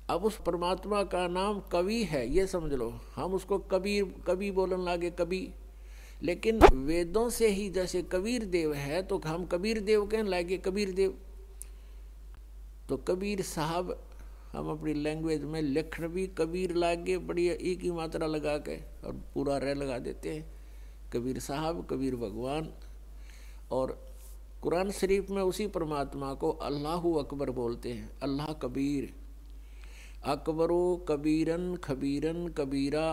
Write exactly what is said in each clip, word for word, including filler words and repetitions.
अब उस परमात्मा का नाम कवि है, ये समझ लो। हम उसको कबीर कवि बोलने लागे, कवि। लेकिन वेदों से ही जैसे कबीर देव है तो हम कबीर देव कहने लागे, कबीर देव। तो कबीर साहब हम अपनी लैंग्वेज में लिखण भी कबीर लागे, बढ़िया एक ही मात्रा लगा के और पूरा रे लगा देते हैं, कबीर साहब, कबीर भगवान। और कुरान शरीफ में उसी परमात्मा को अल्लाहु अकबर बोलते हैं, अल्लाह कबीर। अकबरो कबीरन खबीरन कबीरा,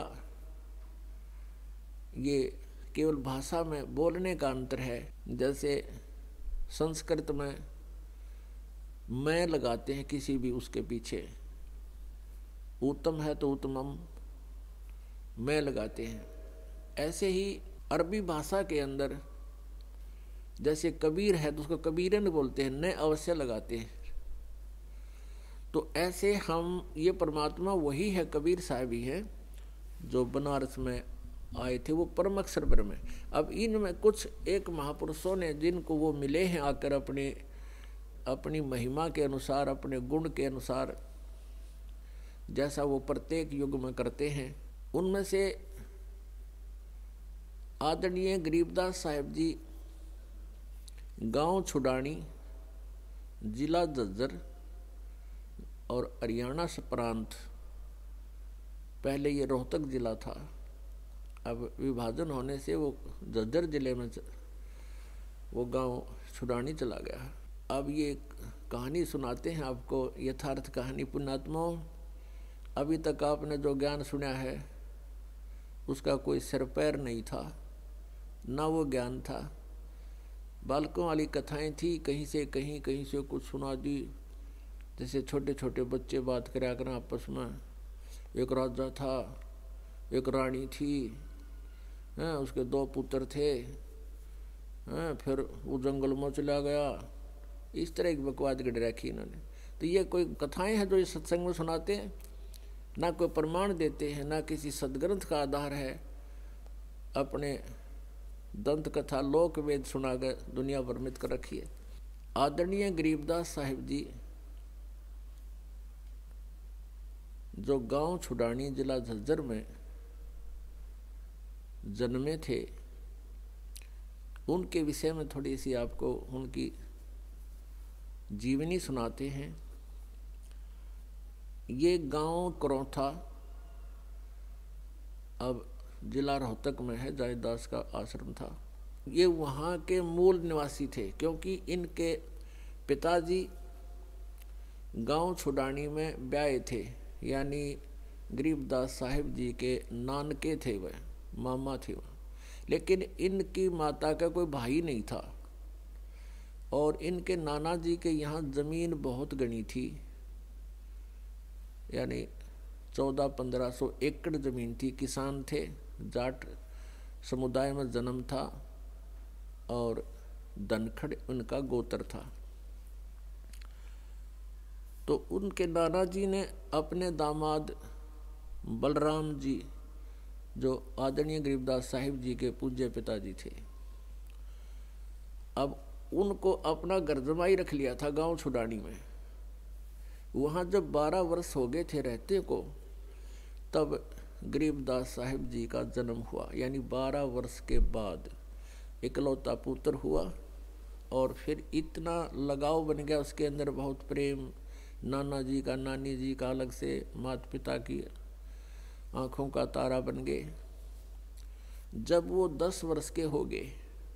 ये केवल भाषा में बोलने का अंतर है। जैसे संस्कृत में मैं लगाते हैं किसी भी उसके पीछे, उत्तम है तो उत्तमम मैं लगाते हैं। ऐसे ही अरबी भाषा के अंदर जैसे कबीर है तो उसको कबीरन बोलते हैं, न अवश्य लगाते हैं। तो ऐसे हम, ये परमात्मा वही है, कबीर साहब ही है जो बनारस में आए थे, वो परम अक्षर ब्रह्म है। अब इनमें कुछ एक महापुरुषों ने जिनको वो मिले हैं आकर अपने अपनी महिमा के अनुसार, अपने गुण के अनुसार, जैसा वो प्रत्येक युग में करते हैं, उनमें से आदरणीय गरीबदास साहिब जी, गांव छुडानी, जिला झज्जर और हरियाणा से प्रांत, पहले ये रोहतक जिला था, अब विभाजन होने से वो झज्जर जिले में वो गांव छुडानी चला गया। अब ये कहानी सुनाते हैं आपको, यथार्थ कहानी। पुण्यात्माओं, अभी तक आपने जो ज्ञान सुना है उसका कोई सिर पैर नहीं था, ना वो ज्ञान था। बालकों वाली कथाएं थी, कहीं से कहीं कहीं से कुछ सुना दी। जैसे छोटे छोटे बच्चे बात करा कर आपस में, एक राजा था, एक रानी थी, हैं, उसके दो पुत्र थे, हैं, फिर वो जंगल में चला गया। इस तरह की बकवास गढ़ रखी इन्होंने। तो ये कोई कथाएं हैं जो ये सत्संग में सुनाते हैं, ना कोई प्रमाण देते हैं, ना किसी सदग्रंथ का आधार है। अपने दंत कथा लोक वेद सुनाकर दुनिया भ्रमित कर रखी है। आदरणीय गरीबदास साहिब जी जो गांव छुडानी, जिला झज्जर में जन्मे थे, उनके विषय में थोड़ी सी आपको उनकी जीवनी सुनाते हैं। ये गांव करौथा अब जिला रोहतक में है, जायदास का आश्रम था। ये वहाँ के मूल निवासी थे, क्योंकि इनके पिताजी गांव छुडानी में ब्याए थे, यानी गरीबदास साहिब जी के नानके थे, वह मामा थे वह। लेकिन इनकी माता का कोई भाई नहीं था, और इनके नाना जी के यहाँ जमीन बहुत गणी थी, यानी चौदह पंद्रह सौ एकड़ जमीन थी। किसान थे, जाट समुदाय में जन्म था, और धनखड़ उनका गोत्र था। तो उनके नाना जी ने अपने दामाद बलराम जी, जो आदरणीय गरीबदास साहिब जी के पूज्य पिताजी थे, अब उनको अपना घर जमाई रख लिया था गांव छुडानी में। वहाँ जब बारह वर्ष हो गए थे रहते को, तब गरीबदास साहिब जी का जन्म हुआ, यानी बारह वर्ष के बाद इकलौता पुत्र हुआ। और फिर इतना लगाव बन गया उसके अंदर, बहुत प्रेम, नाना जी का, नानी जी का अलग से, माता पिता की आँखों का तारा बन गए। जब वो दस वर्ष के हो गए,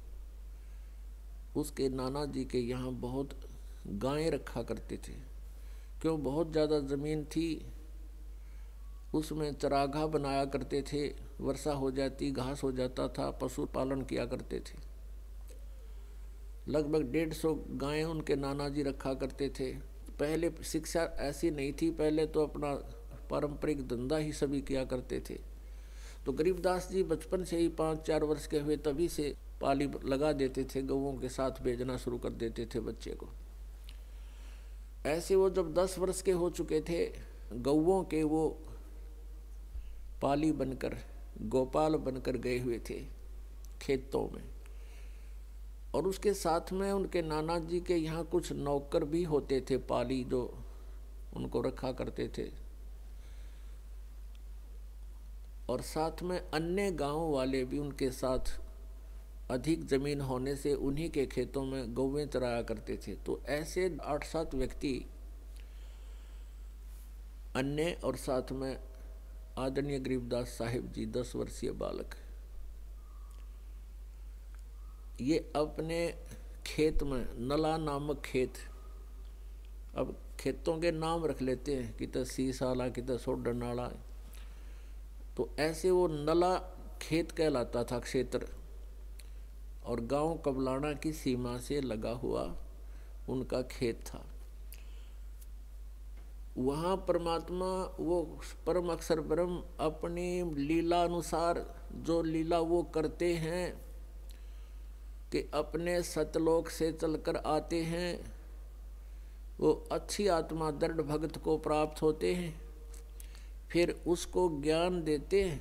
उसके नाना जी के यहाँ बहुत गायें रखा करते थे, क्यों बहुत ज़्यादा ज़मीन थी, उसमें चरागाह बनाया करते थे। वर्षा हो जाती, घास हो जाता था, पशु पालन किया करते थे। लगभग डेढ़ सौ गायें उनके नाना जी रखा करते थे। पहले शिक्षा ऐसी नहीं थी, पहले तो अपना पारंपरिक धंधा ही सभी किया करते थे। तो गरीबदास जी बचपन से ही पाँच चार वर्ष के हुए तभी से पाली लगा देते थे, गौओं के साथ भेजना शुरू कर देते थे बच्चे को। ऐसे वो जब दस वर्ष के हो चुके थे, गौओं के वो पाली बनकर, गोपाल बनकर गए हुए थे खेतों में। और उसके साथ में उनके नाना जी के यहाँ कुछ नौकर भी होते थे, पाली, जो उनको रखा करते थे, और साथ में अन्य गांव वाले भी उनके साथ अधिक जमीन होने से उन्हीं के खेतों में गौवें चराया करते थे। तो ऐसे आठ सात व्यक्ति अन्य और साथ में आदरणीय गरीबदास साहिब जी दस वर्षीय बालक, ये अपने खेत में, नला नामक खेत, अब खेतों के नाम रख लेते हैं, कितने सीसाला कितने सोडनाला, तो ऐसे वो नला खेत कहलाता था क्षेत्र, और गांव कबलाना की सीमा से लगा हुआ उनका खेत था। वहाँ परमात्मा वो परम अक्षर ब्रह्म अपनी लीला अनुसार जो लीला वो करते हैं कि अपने सतलोक से चलकर आते हैं, वो अच्छी आत्मा दृढ़ भगत को प्राप्त होते हैं, फिर उसको ज्ञान देते हैं।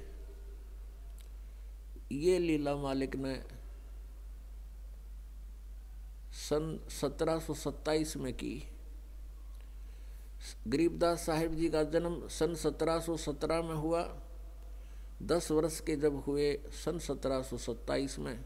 ये लीला मालिक ने सन सत्रह सौ सत्ताईस में की। गरीबदास साहिब जी का जन्म सन सत्रह सौ सत्रह में हुआ। दस वर्ष के जब हुए सन सत्रह सौ सत्ताईस में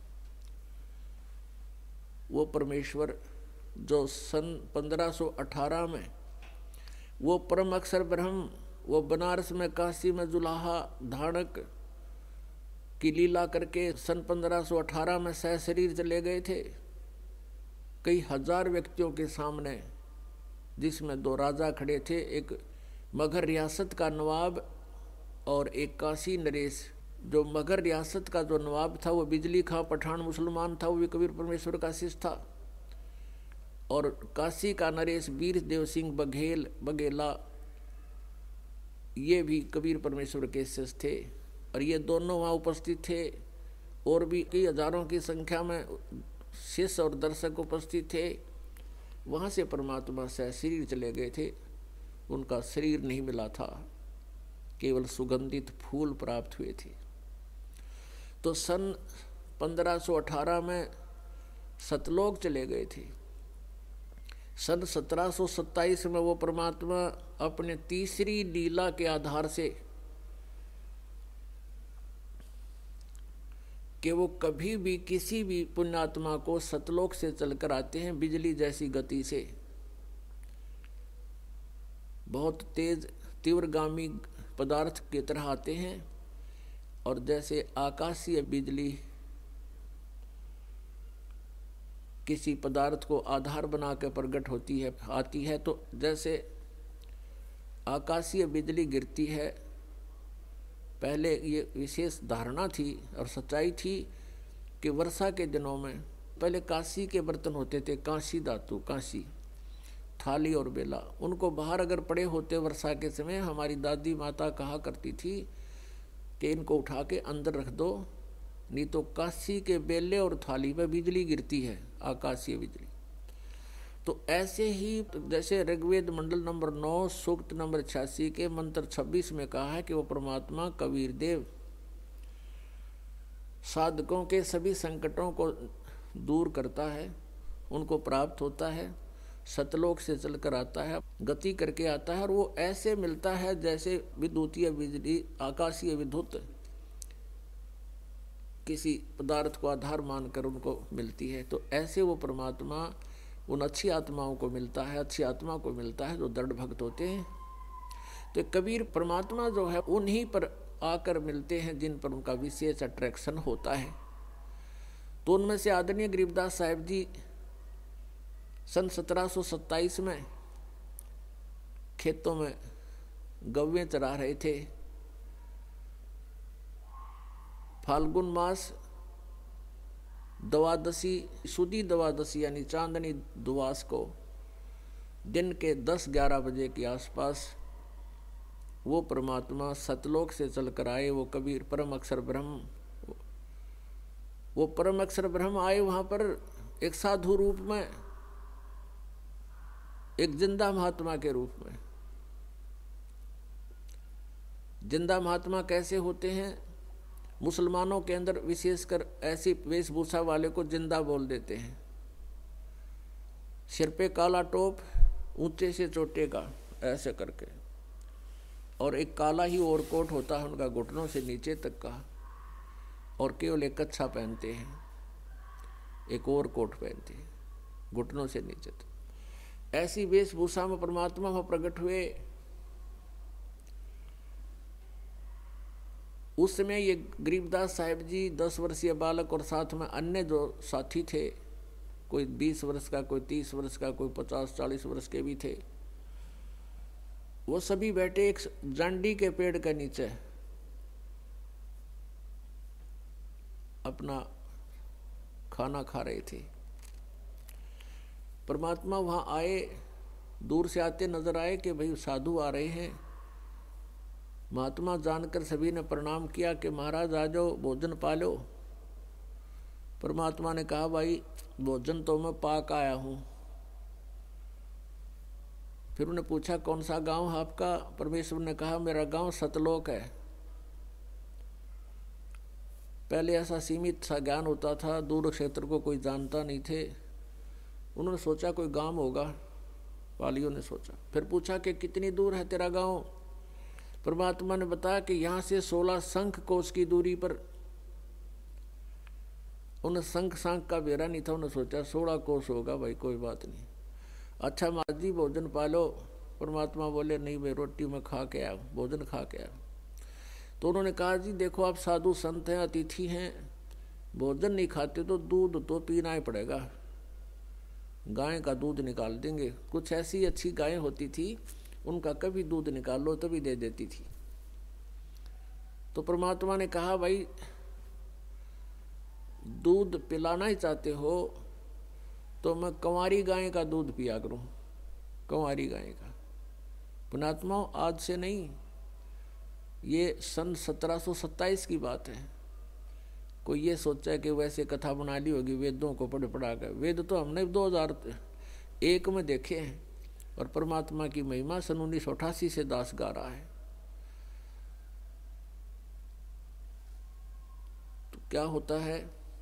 वो परमेश्वर जो सन पंद्रह सौ अठारह में वो परम अक्षर ब्रह्म वो बनारस में काशी में जुलाहा धानक की लीला करके सन पंद्रह सौ अठारह में सह शरीर चले गए थे, कई हजार व्यक्तियों के सामने, जिसमें दो राजा खड़े थे, एक मगध रियासत का नवाब और एक काशी नरेश। जो मगध रियासत का जो नवाब था वो बिजली खां पठान मुसलमान था, वो भी कबीर परमेश्वर का शिष्य था, और काशी का नरेश वीर देव सिंह बघेल बघेला ये भी कबीर परमेश्वर के शिष्य थे, और ये दोनों वहाँ उपस्थित थे, और भी कई हजारों की संख्या में शिष्य और दर्शक उपस्थित थे। वहाँ से परमात्मा से शरीर चले गए थे, उनका शरीर नहीं मिला था, केवल सुगंधित फूल प्राप्त हुए थे। तो सन पंद्रह सौ अठारह में सतलोक चले गए थे। सन सत्रह सौ सत्ताईस में वो परमात्मा अपने तीसरी लीला के आधार से कि वो कभी भी किसी भी पुण्यात्मा को सतलोक से चलकर आते हैं बिजली जैसी गति से, बहुत तेज तीव्रगामी पदार्थ की तरह आते हैं, और जैसे आकाशीय बिजली किसी पदार्थ को आधार बना कर प्रकट होती है आती है, तो जैसे आकाशीय बिजली गिरती है, पहले ये विशेष धारणा थी और सच्चाई थी कि वर्षा के दिनों में पहले कांसी के बर्तन होते थे, कांसी धातु, कांसी, थाली और बेला, उनको बाहर अगर पड़े होते वर्षा के समय, हमारी दादी माता कहा करती थी कि इनको उठा के अंदर रख दो, नहीं तो कांसी के बेले और थाली पर बिजली गिरती है, आकाशीय बिजली। तो ऐसे ही जैसे ऋग्वेद मंडल नंबर नौ सूक्त नंबर छियासी के मंत्र छब्बीस में कहा है कि वो परमात्मा कबीर देव साधकों के सभी संकटों को दूर करता है, उनको प्राप्त होता है, सतलोक से चलकर आता है, गति करके आता है, और वो ऐसे मिलता है जैसे विद्युतीय बिजली, आकाशीय विद्युत किसी पदार्थ को आधार मानकर उनको मिलती है। तो ऐसे वो परमात्मा उन अच्छी आत्माओं को मिलता है, अच्छी आत्मा को मिलता है जो दृढ़ भक्त होते हैं। तो कबीर परमात्मा जो है उन्हीं पर आकर मिलते हैं जिन पर उनका विशेष अट्रैक्शन होता है। तो उनमें से आदरणीय गरीबदास साहिब जी सन सत्रह सौ सत्ताईस में खेतों में गौवें चरा रहे थे। फाल्गुन मास द्वादशी सुदी द्वादशी यानी चांदनी दुआस को दिन के दस ग्यारह बजे के आसपास वो परमात्मा सतलोक से चलकर आए। वो कबीर परम अक्षर ब्रह्म वो परम अक्षर ब्रह्म आए वहाँ पर एक साधु रूप में, एक जिंदा महात्मा के रूप में। जिंदा महात्मा कैसे होते हैं? मुसलमानों के अंदर विशेषकर ऐसी वेशभूषा वाले को जिंदा बोल देते हैं। सिर पे काला टोप, ऊंचे से चोटे का ऐसे करके, और एक काला ही ओवरकोट होता है उनका घुटनों से नीचे तक का, और केवल एक कच्छा पहनते हैं, एक ओवरकोट पहनते हैं घुटनों से नीचे तक। ऐसी वेशभूषा में परमात्मा वहां प्रकट हुए। उस समय ये गरीबदास साहिब जी दस वर्षीय बालक और साथ में अन्य जो साथी थे, कोई बीस वर्ष का, कोई तीस वर्ष का, कोई पचास चालीस वर्ष के भी थे, वो सभी बैठे एक जांडी के पेड़ के नीचे अपना खाना खा रहे थे। परमात्मा वहां आए, दूर से आते नजर आए कि भाई साधु आ रहे हैं। महात्मा जानकर सभी ने प्रणाम किया कि महाराज आ जाओ, भोजन पा लो। परमात्मा ने कहा भाई भोजन तो मैं पाक आया हूं। फिर उन्होंने पूछा कौन सा गांव है आपका? परमेश्वर ने कहा मेरा गांव सतलोक है। पहले ऐसा सीमित सा ज्ञान होता था, दूर क्षेत्र को कोई जानता नहीं थे। उन्होंने सोचा कोई गांव होगा, पालियों ने सोचा। फिर पूछा कि कितनी दूर है तेरा गांव? परमात्मा ने बताया कि यहाँ से सोलह शंख कोस की दूरी पर। उन्हें शंख शंख का बेरा नहीं था, उन्होंने सोचा सोलह कोस होगा, भाई कोई बात नहीं। अच्छा महाराज जी भोजन पालो। परमात्मा बोले नहीं भाई रोटी में खा के आया, भोजन खा के आया। तो उन्होंने कहा जी देखो आप साधु संत हैं, अतिथि हैं, भोजन नहीं खाते तो दूध तो पीना ही पड़ेगा, गाय का दूध निकाल देंगे। कुछ ऐसी अच्छी गायें होती थी, उनका कभी दूध निकाल लो तभी दे देती थी। तो परमात्मा ने कहा भाई दूध पिलाना ही चाहते हो तो मैं कंवारी गाय का दूध पिया करूं, कंवारी गाय का। पुणात्मा आज से नहीं, ये सन सत्रह सौ सत्ताईस की बात है। कोई ये सोचा कि वैसे कथा बना ली होगी वेदों को पढ़ पढ़ा कर। वेद तो हमने दो हजार एक में देखे हैं, और परमात्मा की महिमा सन उन्नीस सौ अठासी से दास गा रहा है। तो क्या होता है,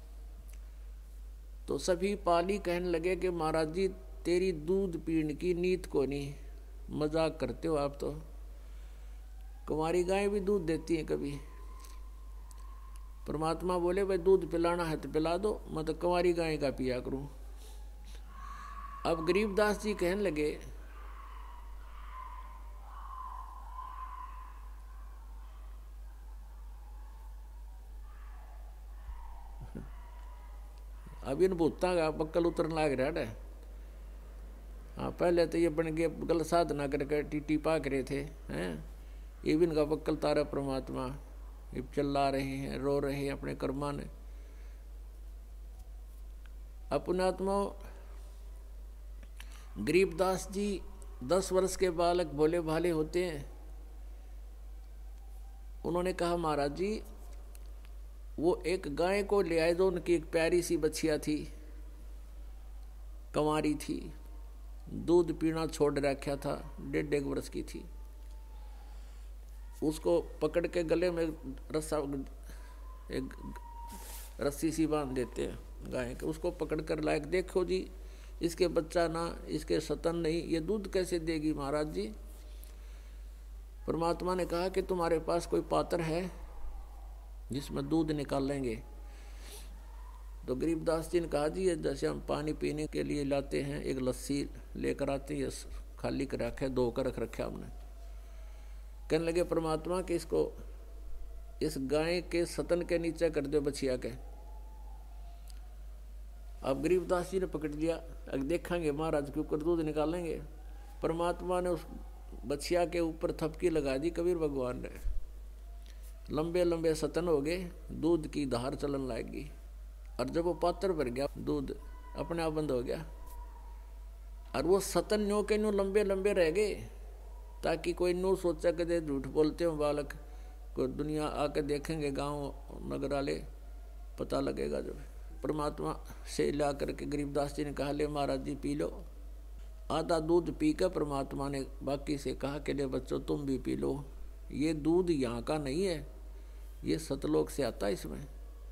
तो सभी पाली कहने लगे कि महाराज जी तेरी दूध पीने की नीत को नहीं, मजाक करते हो आप तो। कुंवारी गाय भी दूध देती है कभी। परमात्मा बोले भाई दूध पिलाना है तो पिला दो, मैं तो कुंवारी गाय का पिया करूं। अब गरीबदास जी कहने लगे अब इन भूतों का बक्कल उतरने लग रहा है। हाँ पहले तो ये बन गए गल साधना करके टीटी पाक रहे थे, हैं ये भी इनका बक्कल तारा परमात्मा। ये चिल्ला रहे हैं, रो रहे हैं अपने कर्मा ने। अपनात्मा गरीबदास जी दस वर्ष के बालक भोले भाले होते हैं। उन्होंने कहा महाराज जी वो एक गाय को ले आए, जो उनकी एक प्यारी सी बच्चिया थी, कंवारी थी, दूध पीना छोड़ रखा था, डेढ़ डेढ़ वर्ष की थी। उसको पकड़ के गले में रस्सा एक रस्सी सी बांध देते हैं गाय के, उसको पकड़ कर लायक देखो जी इसके बच्चा ना, इसके सतन नहीं, ये दूध कैसे देगी महाराज जी? परमात्मा ने कहा कि तुम्हारे पास कोई पात्र है जिसमें दूध निकाल लेंगे? तो गरीबदास जी ने कहा जी ये जैसे हम पानी पीने के लिए लाते हैं, एक लस्सी लेकर आते हैं, खाली कर रखा है, धो कर रख रखा हमने। कहने लगे परमात्मा कि इसको इस गाय के सतन के नीचे कर दो बछिया के। अब गरीबदास जी ने पकड़ लिया, अब देखेंगे महाराज के ऊपर दूध निकालेंगे। परमात्मा ने उस बछिया के ऊपर थपकी लगा दी कबीर भगवान ने। लंबे लंबे सतन हो गए, दूध की धार चलन लगेगी, और जब वो पात्र भर गया दूध अपने आप बंद हो गया। और वो सतन न्यो के न्यो लंबे लंबे रह गए, ताकि कोई न्यू सोचा कि झूठ बोलते हो बालक, कोई दुनिया आके देखेंगे गांव नगर वाले, पता लगेगा। जब परमात्मा से ला करके गरीबदास जी ने कहा ले महाराज जी पी लो। आधा दूध पी कर परमात्मा ने बाकी से कहा कि ले बच्चों तुम भी पी लो, ये दूध यहाँ का नहीं है, ये सतलोक से आता है, इसमें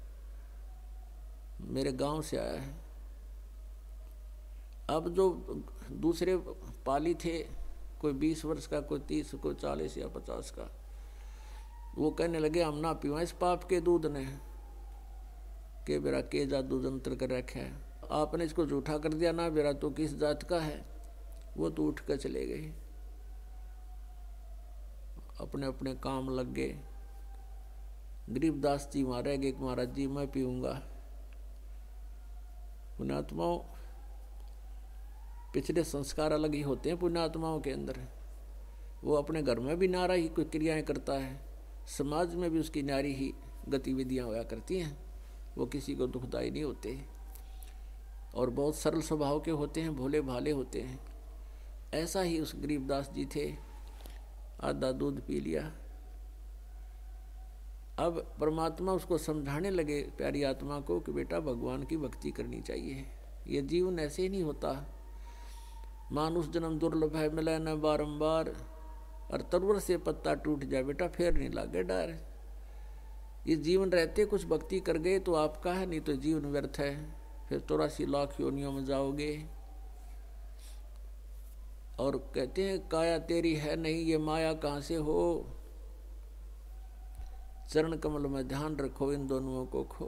मेरे गांव से आया है। अब जो दूसरे पाली थे कोई बीस वर्ष का, कोई तीस, कोई चालीस या पचास का। वो कहने लगे हम ना पीवा इस पाप के दूध ने, के बेरा के जादू जंत्र कर रखा है, आपने इसको झूठा कर दिया ना बेरा तो किस जात का है। वो तो उठ कर चले गए, अपने अपने काम लग गए। गरीबदास जी वहां रह गए, महाराज जी मैं पीऊंगा। पुण्यात्माओं पिछले संस्कार अलग ही होते हैं पुण्यात्माओं के अंदर। वो अपने घर में भी नारा ही कोई क्रियाएं करता है, समाज में भी उसकी नारी ही गतिविधियां होया करती हैं। वो किसी को दुखदाई नहीं होते और बहुत सरल स्वभाव के होते हैं, भोले भाले होते हैं। ऐसा ही उस गरीबदास जी थे, आधा दूध पी लिया। अब परमात्मा उसको समझाने लगे प्यारी आत्मा को कि बेटा भगवान की भक्ति करनी चाहिए, ये जीवन ऐसे ही नहीं होता। मानुष जन्म दुर्लभ है, मिले न बारंबार, और तरवर से पत्ता टूट जाए बेटा फिर नहीं लागे डर। ये जीवन रहते कुछ भक्ति कर गए तो आपका है, नहीं तो जीवन व्यर्थ है, फिर चौरासी लाख योनियों में जाओगे। और कहते हैं काया तेरी है नहीं, ये माया कहाँ से हो, चरण कमल में ध्यान रखो, इन दोनों को खो।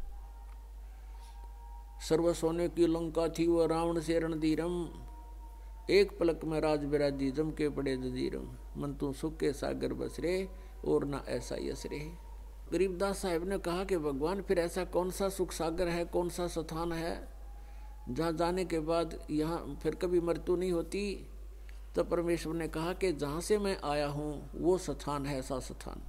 सर्व सोने की लंका थी वो रावण से रणधीरम, एक पलक में राज बिराजी जम के पड़े जजीरम। मन तू सुख के सागर बस रे और ना ऐसा यस रे। गरीबदास साहब ने कहा कि भगवान फिर ऐसा कौन सा सुख सागर है, कौन सा स्थान है जहाँ जाने के बाद यहाँ फिर कभी मृत्यु नहीं होती। तो परमेश्वर ने कहा कि जहाँ से मैं आया हूँ वो स्थान है ऐसा स्थान,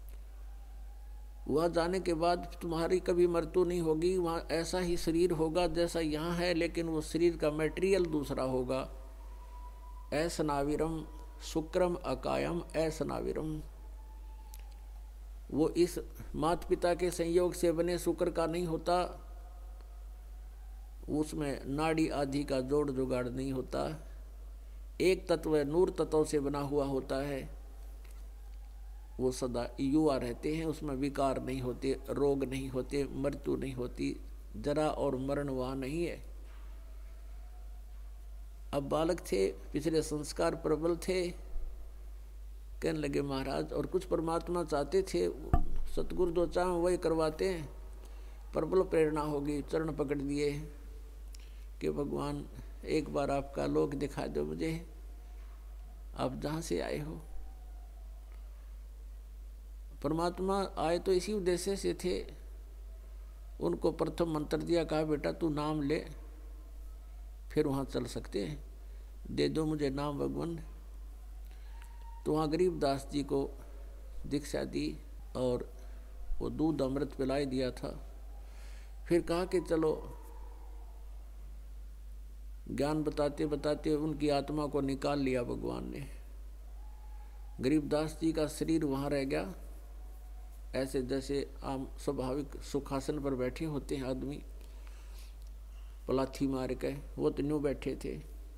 वहाँ जाने के बाद तुम्हारी कभी मृत्यु नहीं होगी। वहाँ ऐसा ही शरीर होगा जैसा यहाँ है, लेकिन वो शरीर का मटेरियल दूसरा होगा। ऐसनाविरम शुक्रम अकायम ऐसनाविरम, वो इस माता पिता के संयोग से बने शुक्र का नहीं होता, उसमें नाड़ी आदि का जोड़ जुगाड़ नहीं होता। एक तत्व नूर तत्व से बना हुआ होता है, वो सदा युवा रहते हैं, उसमें विकार नहीं होते, रोग नहीं होते, मृत्यु नहीं होती, जरा और मरण वहाँ नहीं है। अब बालक थे, पिछले संस्कार प्रबल थे, कहने लगे महाराज, और कुछ परमात्मा चाहते थे, सतगुरु जो चाहें वही करवाते हैं। प्रबल प्रेरणा होगी, चरण पकड़ दिए कि भगवान एक बार आपका लोक दिखा दो मुझे, आप जहाँ से आए हो। परमात्मा आए तो इसी उद्देश्य से थे। उनको प्रथम मंत्र दिया, कहा बेटा तू नाम ले, फिर वहाँ चल सकते हैं, दे दो मुझे नाम भगवान। तो वहाँ गरीबदास जी को दीक्षा दी और वो दूध अमृत पिलाई दिया था। फिर कहा कि चलो, ज्ञान बताते बताते उनकी आत्मा को निकाल लिया भगवान ने। गरीबदास जी का शरीर वहाँ रह गया, ऐसे जैसे आम स्वाभाविक सुखासन पर बैठे होते हैं आदमी, पलाथी मार के, वो तो न्यू बैठे थे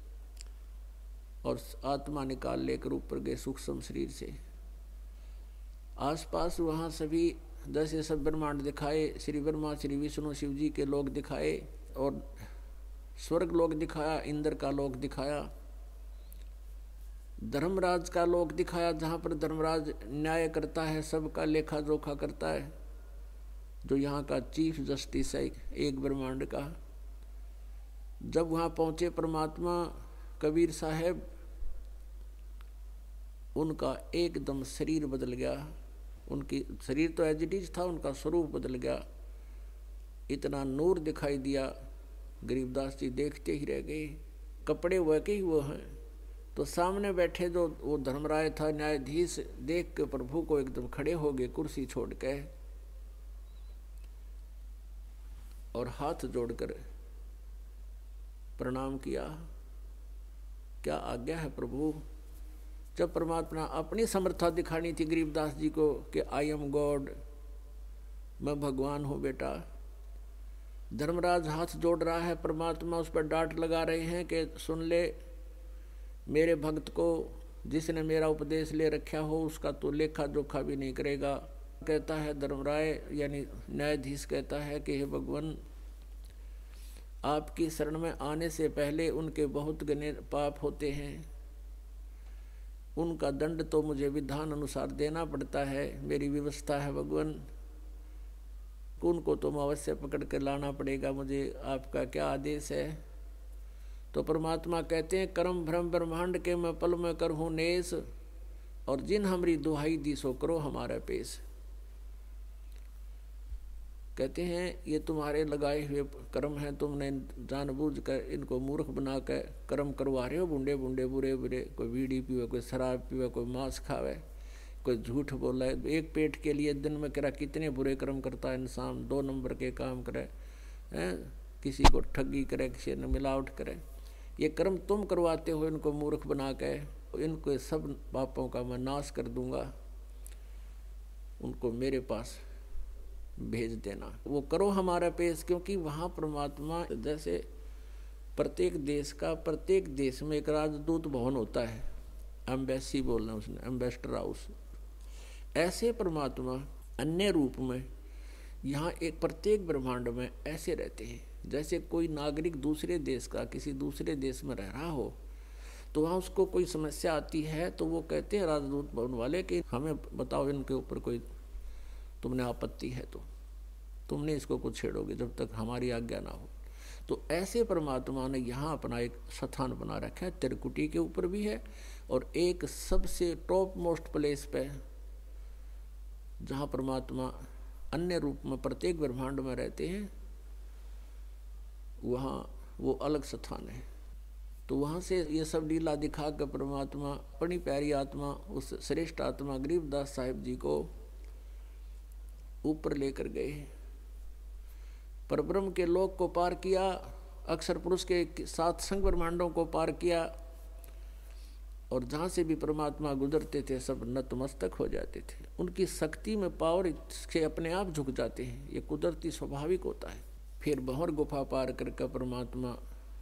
और आत्मा निकाल लेकर ऊपर गए सूक्ष्म शरीर से। आसपास वहाँ सभी जैसे सब ब्रह्मांड दिखाए, श्री ब्रह्मा श्री विष्णु शिव जी के लोग दिखाए और स्वर्ग लोक दिखाया, इंद्र का लोक दिखाया, धर्मराज का लोक दिखाया, जहाँ पर धर्मराज न्याय करता है, सबका लेखा जोखा करता है, जो यहाँ का चीफ जस्टिस है एक ब्रह्मांड का। जब वहाँ पहुँचे परमात्मा, कबीर साहब, उनका एकदम शरीर बदल गया। उनकी शरीर तो एज इट इज था, उनका स्वरूप बदल गया, इतना नूर दिखाई दिया। गरीबदास जी देखते ही रह गए, कपड़े वह के ही वो हैं। तो सामने बैठे जो वो धर्मराय था न्यायाधीश, देख के प्रभु को एकदम खड़े हो गए कुर्सी छोड़ के और हाथ जोड़कर प्रणाम किया। क्या आज्ञा है प्रभु। जब परमात्मा अपनी समर्था दिखानी थी गरीबदास जी को कि आई एम गॉड, मैं भगवान हूँ बेटा। धर्मराज हाथ जोड़ रहा है, परमात्मा उस पर डांट लगा रहे हैं कि सुन ले, मेरे भक्त को जिसने मेरा उपदेश ले रखा हो उसका तो लेखा जोखा भी नहीं करेगा। कहता है धर्मराय यानी न्यायाधीश कहता है कि हे भगवान, आपकी शरण में आने से पहले उनके बहुत घने पाप होते हैं, उनका दंड तो मुझे विधान अनुसार देना पड़ता है, मेरी व्यवस्था है भगवान, उनको तुम अवश्य पकड़ कर लाना पड़ेगा, मुझे आपका क्या आदेश है। तो परमात्मा कहते हैं कर्म भ्रम ब्रह्मांड के मैं पल में करहूँ नेस, और जिन हमारी दुहाई दी सो करो हमारा पेश। कहते हैं ये तुम्हारे लगाए हुए कर्म हैं, तुमने जानबूझ कर इनको मूर्ख बना कर कर्म करवा रहे हो, बूढ़े बूढ़े बुरे बुरे, कोई बीड़ी पीवे, कोई शराब पीवे, कोई मांस खावे, कोई झूठ बोला है। एक पेट के लिए दिन में करा कितने बुरे कर्म करता है इंसान, दो नंबर के काम करे हैं, किसी को ठगी करे, किसी ने मिलावट करे। ये कर्म तुम करवाते हो इनको मूर्ख बना के, इनको सब पापों का मैं नाश कर दूंगा, उनको मेरे पास भेज देना, वो करो हमारा पेश। क्योंकि वहाँ परमात्मा जैसे प्रत्येक देश का, प्रत्येक देश में एक राजदूत भवन होता है, एम्बेसी बोलना उसने, एम्बेसडर हाउस, ऐसे परमात्मा अन्य रूप में यहाँ एक प्रत्येक ब्रह्मांड में ऐसे रहते हैं। जैसे कोई नागरिक दूसरे देश का किसी दूसरे देश में रह रहा हो, तो वहाँ उसको कोई समस्या आती है तो वो कहते हैं राजदूत भवन वाले कि हमें बताओ इनके ऊपर कोई तुमने आपत्ति है तो तुमने इसको कुछ छेड़ोगे जब तक हमारी आज्ञा ना हो। तो ऐसे परमात्मा ने यहाँ अपना एक स्थान बना रखा है, त्रिकुटी के ऊपर भी है, और एक सबसे टॉप मोस्ट प्लेस पे जहाँ परमात्मा अन्य रूप में प्रत्येक ब्रह्मांड में रहते हैं, वहाँ वो अलग स्थान है। तो वहाँ से ये सब लीला दिखा कर परमात्मा अपनी प्यारी आत्मा, उस श्रेष्ठ आत्मा गरीबदास साहिब जी को ऊपर लेकर गए, परब्रह्म के लोक को पार किया, अक्षर पुरुष के सात संग ब्रह्मांडों को पार किया, और जहाँ से भी परमात्मा गुजरते थे सब नतमस्तक हो जाते थे। उनकी शक्ति में पावर से अपने आप झुक जाते हैं, ये कुदरती स्वाभाविक होता है। फिर भंवर गुफा पार करके परमात्मा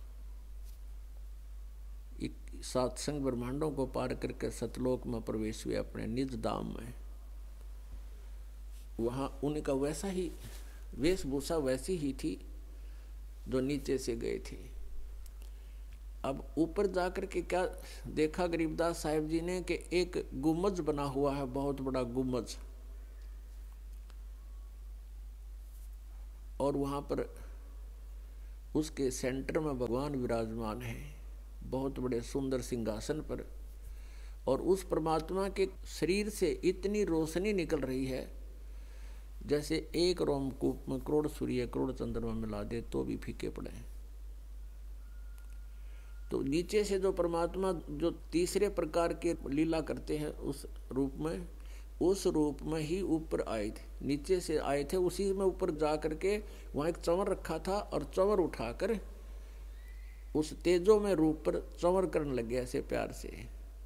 सात संग ब्रह्मांडों को पार करके सतलोक में प्रवेश हुए अपने निज धाम में। वहाँ उनका वैसा ही वेशभूषा वैसी ही थी जो नीचे से गए थे। अब ऊपर जाकर के क्या देखा गरीबदास साहिब जी ने कि एक गुम्बज बना हुआ है, बहुत बड़ा गुम्बज, और वहाँ पर उसके सेंटर में भगवान विराजमान है, बहुत बड़े सुंदर सिंहासन पर, और उस परमात्मा के शरीर से इतनी रोशनी निकल रही है जैसे एक रोमकूप में करोड़ सूर्य करोड़ चंद्रमा मिला दे तो भी फीके पड़े। तो नीचे से जो परमात्मा जो तीसरे प्रकार के लीला करते हैं उस रूप में, उस रूप में ही ऊपर आए थे, नीचे से आए थे, उसी में ऊपर जा करके वहाँ एक चंवर रखा था, और चंवर उठाकर उस तेजो में रूप पर चंवर करने लगे ऐसे प्यार से।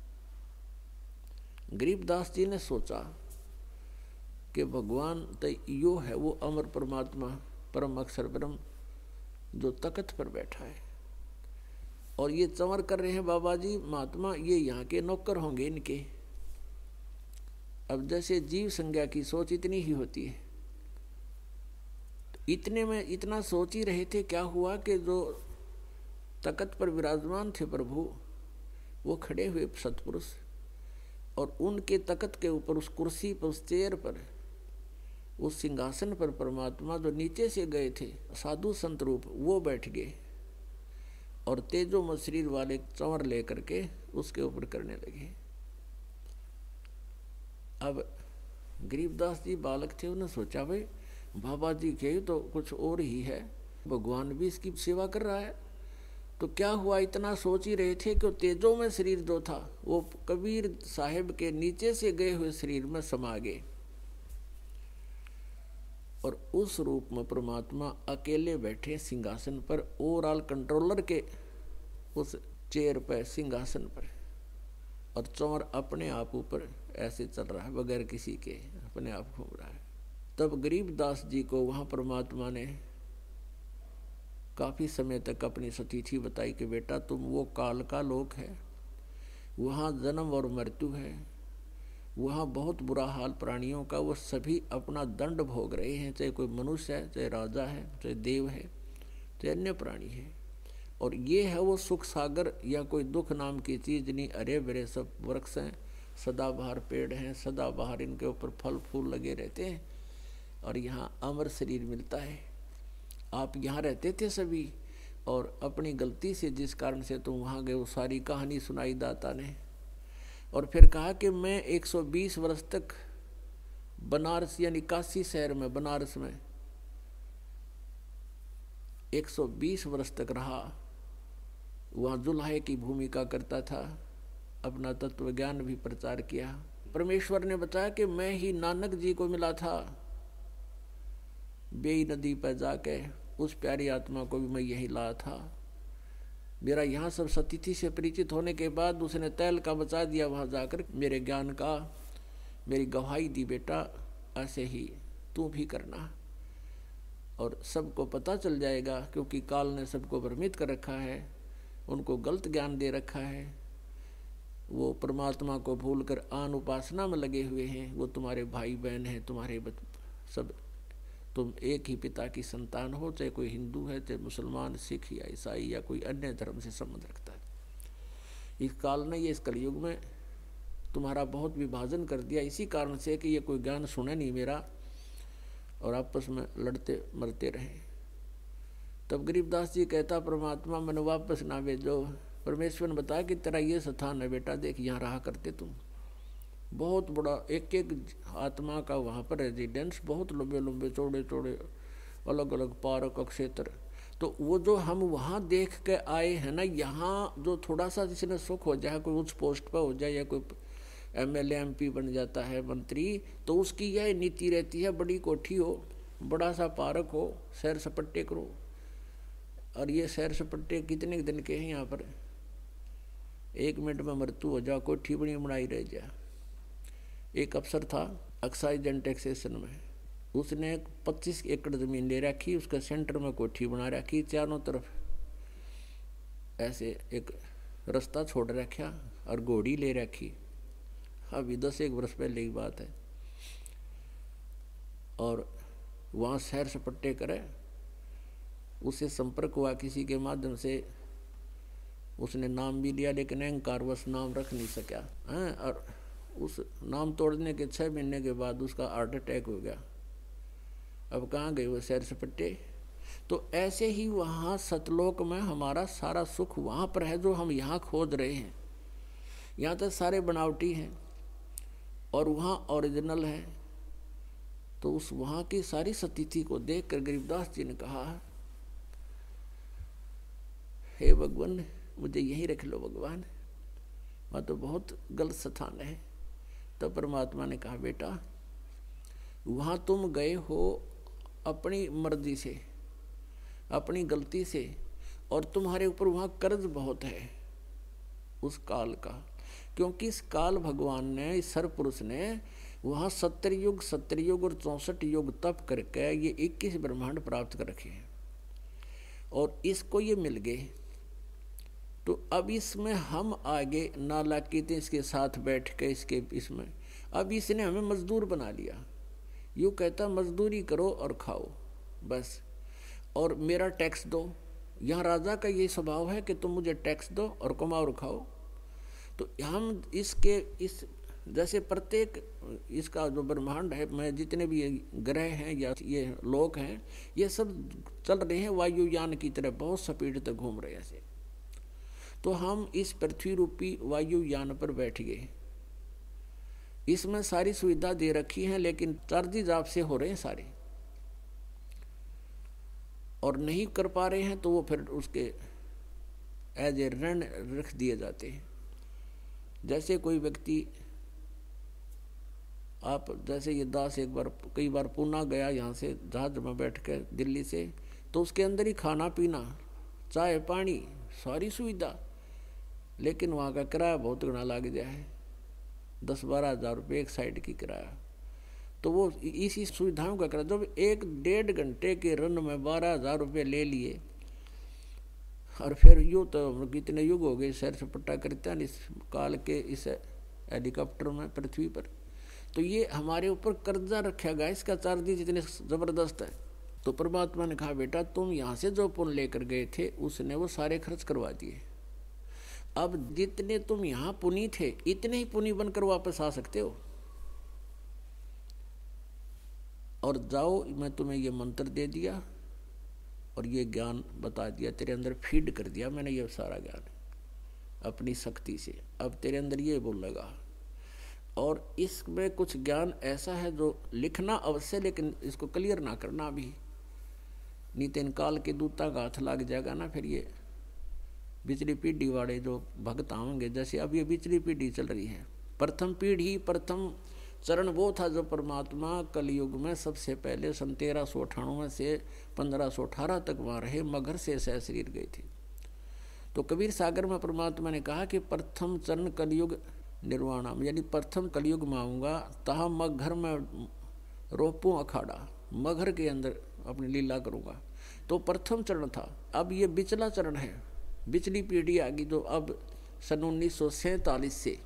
गरीबदास जी ने सोचा कि भगवान तो यो है, वो अमर परमात्मा परम अक्षर ब्रह्म जो तख्त पर बैठा है, और ये चंवर कर रहे हैं बाबा जी महात्मा, ये यहाँ के नौकर होंगे इनके। अब जैसे जीव संज्ञा की सोच इतनी ही होती है, इतने में इतना सोच ही रहे थे, क्या हुआ कि जो तख्त पर विराजमान थे प्रभु, वो खड़े हुए सतपुरुष, और उनके तख्त के ऊपर उस कुर्सी पर, उस चेयर पर, उस सिंहासन पर परमात्मा जो नीचे से गए थे साधु संत रूप, वो बैठ गए, और तेजो शरीर वाले चंवर लेकर के उसके ऊपर करने लगे। अब गरीबदास जी बालक थे, उन्होंने सोचा भाई बाबा जी के तो कुछ और ही है, भगवान भी इसकी सेवा कर रहा है। तो क्या हुआ, इतना सोच ही रहे थे कि तेजो में शरीर जो था वो कबीर साहिब के नीचे से गए हुए शरीर में समा गए, और उस रूप में परमात्मा अकेले बैठे सिंहासन पर, ओवरऑल कंट्रोलर के उस चेयर पर, सिंहासन पर, और चंवर अपने आप ऊपर ऐसे चल रहा है बगैर किसी के, अपने आप घूम रहा है। तब गरीबदास जी को वहाँ परमात्मा ने काफ़ी समय तक अपनी सतीथि बताई कि बेटा तुम वो काल का लोक है, वहाँ जन्म और मृत्यु है, वहाँ बहुत बुरा हाल प्राणियों का, वो सभी अपना दंड भोग रहे हैं, चाहे कोई मनुष्य है, चाहे राजा है, चाहे देव है, चाहे अन्य प्राणी है। और ये है वो सुख सागर, या कोई दुख नाम की चीज नहीं। हरे भरे सब वृक्ष हैं, सदाबहार पेड़ हैं, सदाबहार इनके ऊपर फल फूल लगे रहते हैं, और यहाँ अमर शरीर मिलता है। आप यहाँ रहते थे सभी, और अपनी गलती से जिस कारण से तुम वहाँ गए, वो सारी कहानी सुनाई दाता ने। और फिर कहा कि मैं एक सौ बीस वर्ष तक बनारस यानी काशी शहर में, बनारस में एक सौ बीस वर्ष तक रहा, वहाँ जुल्हे की भूमिका करता था, अपना तत्व ज्ञान भी प्रचार किया। परमेश्वर ने बताया कि मैं ही नानक जी को मिला था बेई नदी पर जाके, उस प्यारी आत्मा को भी मैं यही लाया था। मेरा यहाँ सब सतिथि से परिचित होने के बाद उसने तैल का बचा दिया, वहाँ जाकर मेरे ज्ञान का मेरी गवाही दी, बेटा ऐसे ही तू भी करना, और सबको पता चल जाएगा, क्योंकि काल ने सबको भ्रमित कर रखा है, उनको गलत ज्ञान दे रखा है, वो परमात्मा को भूलकर आन उपासना में लगे हुए हैं। वो तुम्हारे भाई बहन हैं, तुम्हारे सब, तुम एक ही पिता की संतान हो, चाहे कोई हिंदू है, चाहे मुसलमान, सिख या ईसाई या कोई अन्य धर्म से संबंध रखता है। इस काल ने ये इस कलयुग में तुम्हारा बहुत विभाजन कर दिया, इसी कारण से कि ये कोई ज्ञान सुने नहीं मेरा, और आपस में लड़ते मरते रहे। तब गरीबदास जी कहता, परमात्मा मैंने वापस ना भेजो। परमेश्वर ने बताया कि तेरा ये स्थान है बेटा, देख यहाँ रहा करते तुम, बहुत बड़ा एक एक आत्मा का वहाँ पर रेजिडेंस, बहुत लंबे लंबे चौड़े चौड़े अलग अलग पार्क क्षेत्र। तो वो जो हम वहाँ देख के आए हैं ना, यहाँ जो थोड़ा सा जिसने सुख हो जाए, कोई उच्च पोस्ट पर हो जाए या कोई M L A M P बन जाता है, मंत्री, तो उसकी यह नीति रहती है, बड़ी कोठी हो, बड़ा सा पार्क हो, सैर सपट्टे करो। और ये सैर सपट्टे कितने दिन के हैं यहाँ पर, एक मिनट में मृत्यु हो जा, कोठी बड़ी बनाई रह जा। एक अफसर था एक्साइज एंड टैक्सेशन में, उसने पच्चीस एकड़ जमीन ले रखी, उसके सेंटर में कोठी बना रखी, चारों तरफ ऐसे एक रास्ता छोड़ रखा और घोड़ी ले रखी। अभी दस एक वर्ष पहले की बात है। और वहाँ सैर सपट्टे करे, उसे संपर्क हुआ किसी के माध्यम से, उसने नाम भी लिया, लेकिन अहंकारवश नाम रख नहीं सका है, और उस नाम तोड़ने के छः महीने के बाद उसका हार्ट अटैक हो गया। अब कहाँ गए वो सैर सपट्टे। तो ऐसे ही वहाँ सतलोक में हमारा सारा सुख वहाँ पर है, जो हम यहाँ खोज रहे हैं। यहाँ तक सारे बनावटी हैं और वहाँ ओरिजिनल है। तो उस वहाँ की सारी स्थिति को देख कर गरीबदास जी ने कहा, हे भगवान मुझे यहीं रख लो भगवान, वहाँ तो बहुत गलत स्थान है। तब परमात्मा ने कहा, बेटा वहाँ तुम गए हो अपनी मर्जी से, अपनी गलती से, और तुम्हारे ऊपर वहाँ कर्ज बहुत है उस काल का, क्योंकि इस काल भगवान ने, इस सरपुरुष ने वहाँ सत्तर युग सत्तर युग और चौंसठ युग तप करके ये इक्कीस ब्रह्मांड प्राप्त कर रखे हैं, और इसको ये मिल गए। तो अब इसमें हम आगे नालायकी थे इसके साथ बैठ के इसके इसमें, अब इसने हमें मजदूर बना लिया। यूँ कहता मजदूरी करो और खाओ बस, और मेरा टैक्स दो। यहाँ राजा का ये स्वभाव है कि तुम मुझे टैक्स दो और कमाओ और खाओ। तो हम इसके इस जैसे प्रत्येक इसका जो ब्रह्मांड है में जितने भी ग्रह हैं या ये लोक हैं, ये सब चल रहे हैं वायुयान की तरह, बहुत स्पीड तक घूम रहे हैं ऐसे। तो हम इस पृथ्वी रूपी वायुयान पर बैठ गए, इसमें सारी सुविधा दे रखी है, लेकिन चार्जेज आपसे हो रहे हैं सारे, और नहीं कर पा रहे हैं तो वो फिर उसके एज ए ऋण रख दिए जाते हैं। जैसे कोई व्यक्ति, आप जैसे ये दास एक बार कई बार पूना गया यहाँ से जहाज में बैठ कर दिल्ली से, तो उसके अंदर ही खाना पीना, चाय पानी, सारी सुविधा, लेकिन वहाँ का किराया बहुत गुना लग गया है, दस बारह हज़ार रुपये एक साइड की किराया। तो वो इसी सुविधाओं का किराया, जब एक डेढ़ घंटे के रन में बारह हज़ार रुपये ले लिए, और फिर यूँ तो कितने युग हो गए सैर सपट्टा करते हैं इस काल के इस हेलीकॉप्टर में पृथ्वी पर। तो ये हमारे ऊपर कर्जा रखा गया, इसका चार्जेज इतने ज़बरदस्त है। तो परमात्मा ने कहा बेटा तुम यहाँ से जो पुण्य लेकर गए थे उसने वो सारे खर्च करवा दिए, अब जितने तुम यहाँ पुनी थे इतने ही पुनी बनकर वापस आ सकते हो, और जाओ मैं तुम्हें ये मंत्र दे दिया और ये ज्ञान बता दिया, तेरे अंदर फीड कर दिया मैंने ये सारा ज्ञान अपनी शक्ति से, अब तेरे अंदर ये बोलेगा। और इसमें कुछ ज्ञान ऐसा है जो लिखना अवश्य, लेकिन इसको क्लियर ना करना भी, नहीं तो काल के दूता का हाथ लग जाएगा ना। फिर ये बिचली पीढ़ी वाले जो भक्त आएंगे, जैसे अब ये बिचली पीढ़ी चल रही है, प्रथम पीढ़ी प्रथम चरण वो था जो परमात्मा कलयुग में सबसे पहले सन तेरह सौ अठानवे से पंद्रह सौ अठारह तक वहाँ रहे, मगर से सह शरीर गई थी। तो कबीर सागर में परमात्मा ने कहा कि प्रथम चरण कलयुग निर्वाणम, यानी प्रथम कलयुग में आऊँगा तहा मगर में रोपूँ अखाड़ा, मगर के अंदर अपनी लीला करूँगा। तो प्रथम चरण था। अब ये बिचला चरण है, बिचली पीढ़ी आ गई जो अब सन उन्नीस सौ सैंतालीस से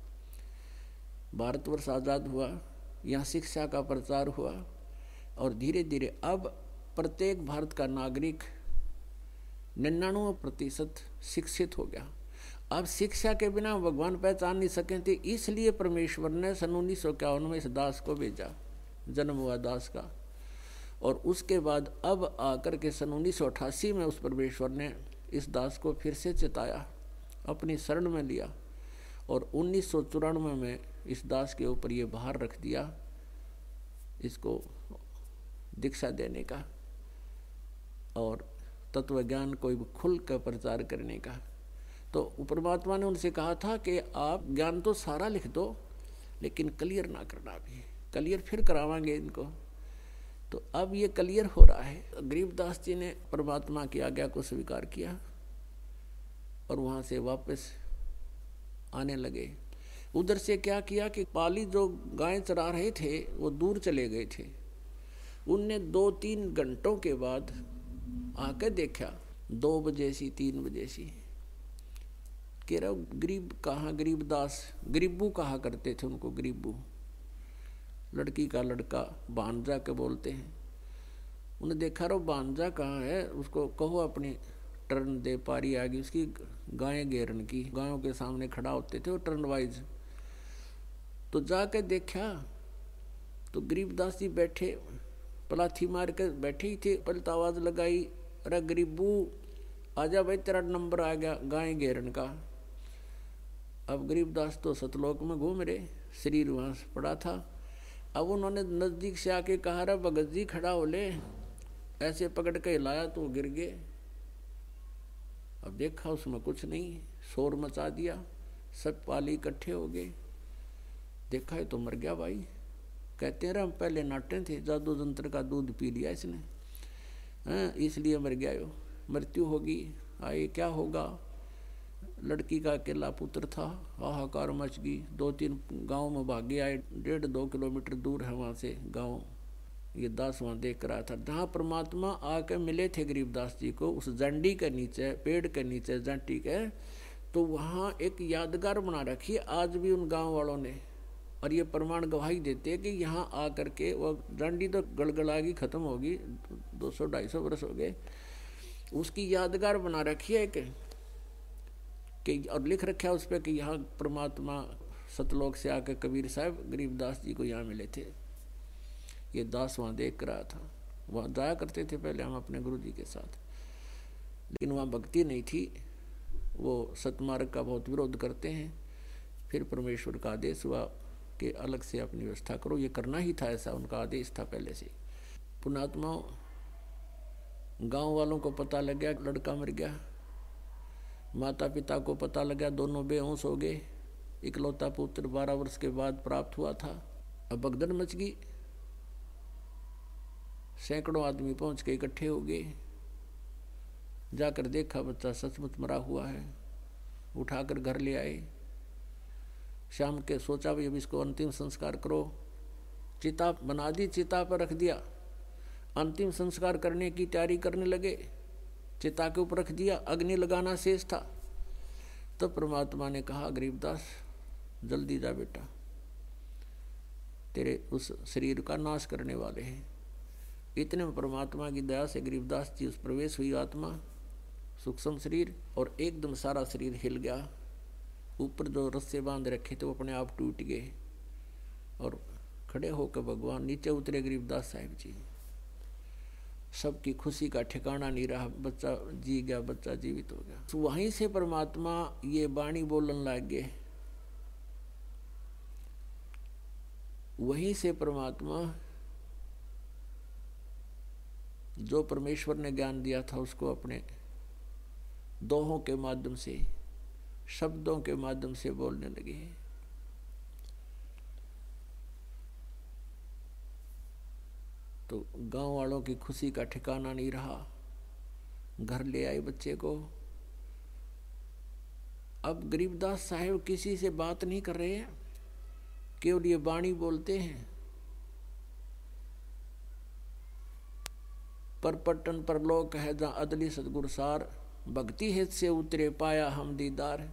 भारतवर्ष आज़ाद हुआ, यहाँ शिक्षा का प्रचार हुआ और धीरे धीरे अब प्रत्येक भारत का नागरिक निन्यानवे प्रतिशत शिक्षित हो गया। अब शिक्षा के बिना भगवान पहचान नहीं सके थे, इसलिए परमेश्वर ने सन उन्नीस सौ इक्यावन में इस दास को भेजा, जन्म हुआ दास का। और उसके बाद अब आकर के सन उन्नीस सौ अट्ठासी में उस परमेश्वर ने इस दास को फिर से चिताया, अपनी शरण में लिया और उन्नीस सौ चौरानवे में इस दास के ऊपर ये भार रख दिया इसको दीक्षा देने का और तत्व ज्ञान को खुल कर प्रचार करने का। तो परमात्मा ने उनसे कहा था कि आप ज्ञान तो सारा लिख दो लेकिन क्लियर ना करना भी, क्लियर फिर करावांगे इनको। तो अब ये क्लियर हो रहा है। गरीबदास जी ने परमात्मा की आज्ञा को स्वीकार किया और वहाँ से वापस आने लगे। उधर से क्या किया कि पाली जो गाय चरा रहे थे वो दूर चले गए थे। उनने दो तीन घंटों के बाद आकर देखा, दो बजे सी तीन बजे सी, कह रहा गरीब कहाँ, गरीबदास, गरीबू कहा करते थे उनको, गरीबू लड़की का लड़का भांजा के बोलते हैं। उन्हें देखा रहो भांजा कहाँ है, उसको कहो अपनी टर्न दे, पारी आ गई उसकी गायें घेरन की, गायों के सामने खड़ा होते थे वो टर्न वाइज। तो जाके देखा तो गरीबदास जी बैठे पलाथी मार कर बैठे ही थे। पलट आवाज लगाई, अरे गरीबू आजा भाई तेरा नंबर आ गया गाय घेरन का। अब गरीबदास तो सतलोक में घूम रहे, शरीर वहाँ पड़ा था। अब उन्होंने नजदीक से आके कहा, रे भगत जी खड़ा हो ले, ऐसे पकड़ के हिलाया तो गिर गए। अब देखा उसमें कुछ नहीं, शोर मचा दिया, सब पाली इकट्ठे हो गए। देखा है तो मर गया भाई। कहते हैं हम पहले नाटे थे, जादू जंत्र का दूध पी लिया इसने, हाँ इसलिए मर गया यो, मृत्यु होगी। आए क्या होगा, लड़की का अकेला पुत्र था, हाहाकार मच गई। दो तीन गांव में भागे आए, डेढ़ दो किलोमीटर दूर है वहाँ से गांव। ये दास वहाँ देख कर आया था, जहाँ परमात्मा आके मिले थे गरीबदास जी को, उस जंडी के नीचे, पेड़ के नीचे जंटी के, तो वहाँ एक यादगार बना रखी है आज भी उन गाँव वालों ने। और ये प्रमाण गवाही देते हैं कि यहाँ आकर के वो डंडी तो गड़गड़ागी खत्म होगी, दो सौ ढाई सौ वर्ष हो गए, उसकी यादगार बना रखी है कि, कि और लिख रखा है उस पर कि यहाँ परमात्मा सतलोक से आकर कबीर साहब गरीबदास जी को यहाँ मिले थे। ये दास वहाँ देख कर आया था, वहाँ जाया करते थे पहले हम अपने गुरु जी के साथ, लेकिन वहाँ भक्ति नहीं थी, वो सतमार्ग का बहुत विरोध करते हैं। फिर परमेश्वर का आदेश हुआ कि अलग से अपनी व्यवस्था करो, ये करना ही था, ऐसा उनका आदेश था पहले से। पुणात्माओं, गांव वालों को पता लग गया लड़का मर गया, माता पिता को पता लगा, दोनों बेहोश हो गए। इकलौता पुत्र बारह वर्ष के बाद प्राप्त हुआ था। अब भगदड़ मच गई, सैकड़ों आदमी पहुंच के इकट्ठे हो गए। जाकर देखा बच्चा सचमुच मरा हुआ है, उठाकर घर ले आए। शाम के सोचा भाई अब इसको अंतिम संस्कार करो, चिता बना दी, चिता पर रख दिया। अंतिम संस्कार करने की तैयारी करने लगे, चिता के ऊपर रख दिया, अग्नि लगाना शेष था। तो परमात्मा ने कहा, गरीबदास जल्दी जा बेटा, तेरे उस शरीर का नाश करने वाले हैं। इतने में परमात्मा की दया से गरीबदास जी उस प्रवेश हुई आत्मा सूक्ष्म शरीर, और एकदम सारा शरीर हिल गया। ऊपर जो रस्से बांध रखे थे वो अपने आप टूट गए और खड़े होकर भगवान नीचे उतरे गरीबदास साहिब जी। सबकी खुशी का ठिकाना नहीं रहा, बच्चा जी गया, बच्चा जीवित हो गया। तो वहीं से परमात्मा ये वाणी बोलने लग गए। वहीं से परमात्मा जो परमेश्वर ने ज्ञान दिया था उसको अपने दोहों के माध्यम से, शब्दों के माध्यम से बोलने लगे। तो गांव वालों की खुशी का ठिकाना नहीं रहा। घर ले आए बच्चे को। अब गरीबदास साहिब किसी से बात नहीं कर रहे हैं, केवल ये वाणी बोलते हैं। पर पट्टन पर लोक है जहाँ अदली सतगुर सार, भक्ति हित से उतरे पाया हम दीदार।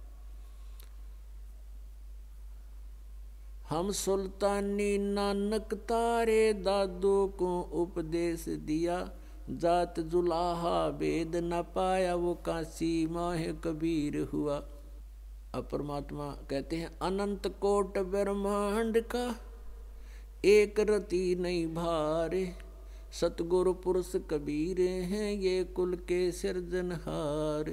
हम सुल्तानी नानक तारे दादू को उपदेश दिया, जात जुलाहा वेद न पाया वो काशी माह कबीर हुआ। अब परमात्मा कहते हैं अनंत कोट ब्रह्मांड का एक रति नहीं भारे, सतगुरु पुरुष कबीर हैं ये कुल के सिरजनहार।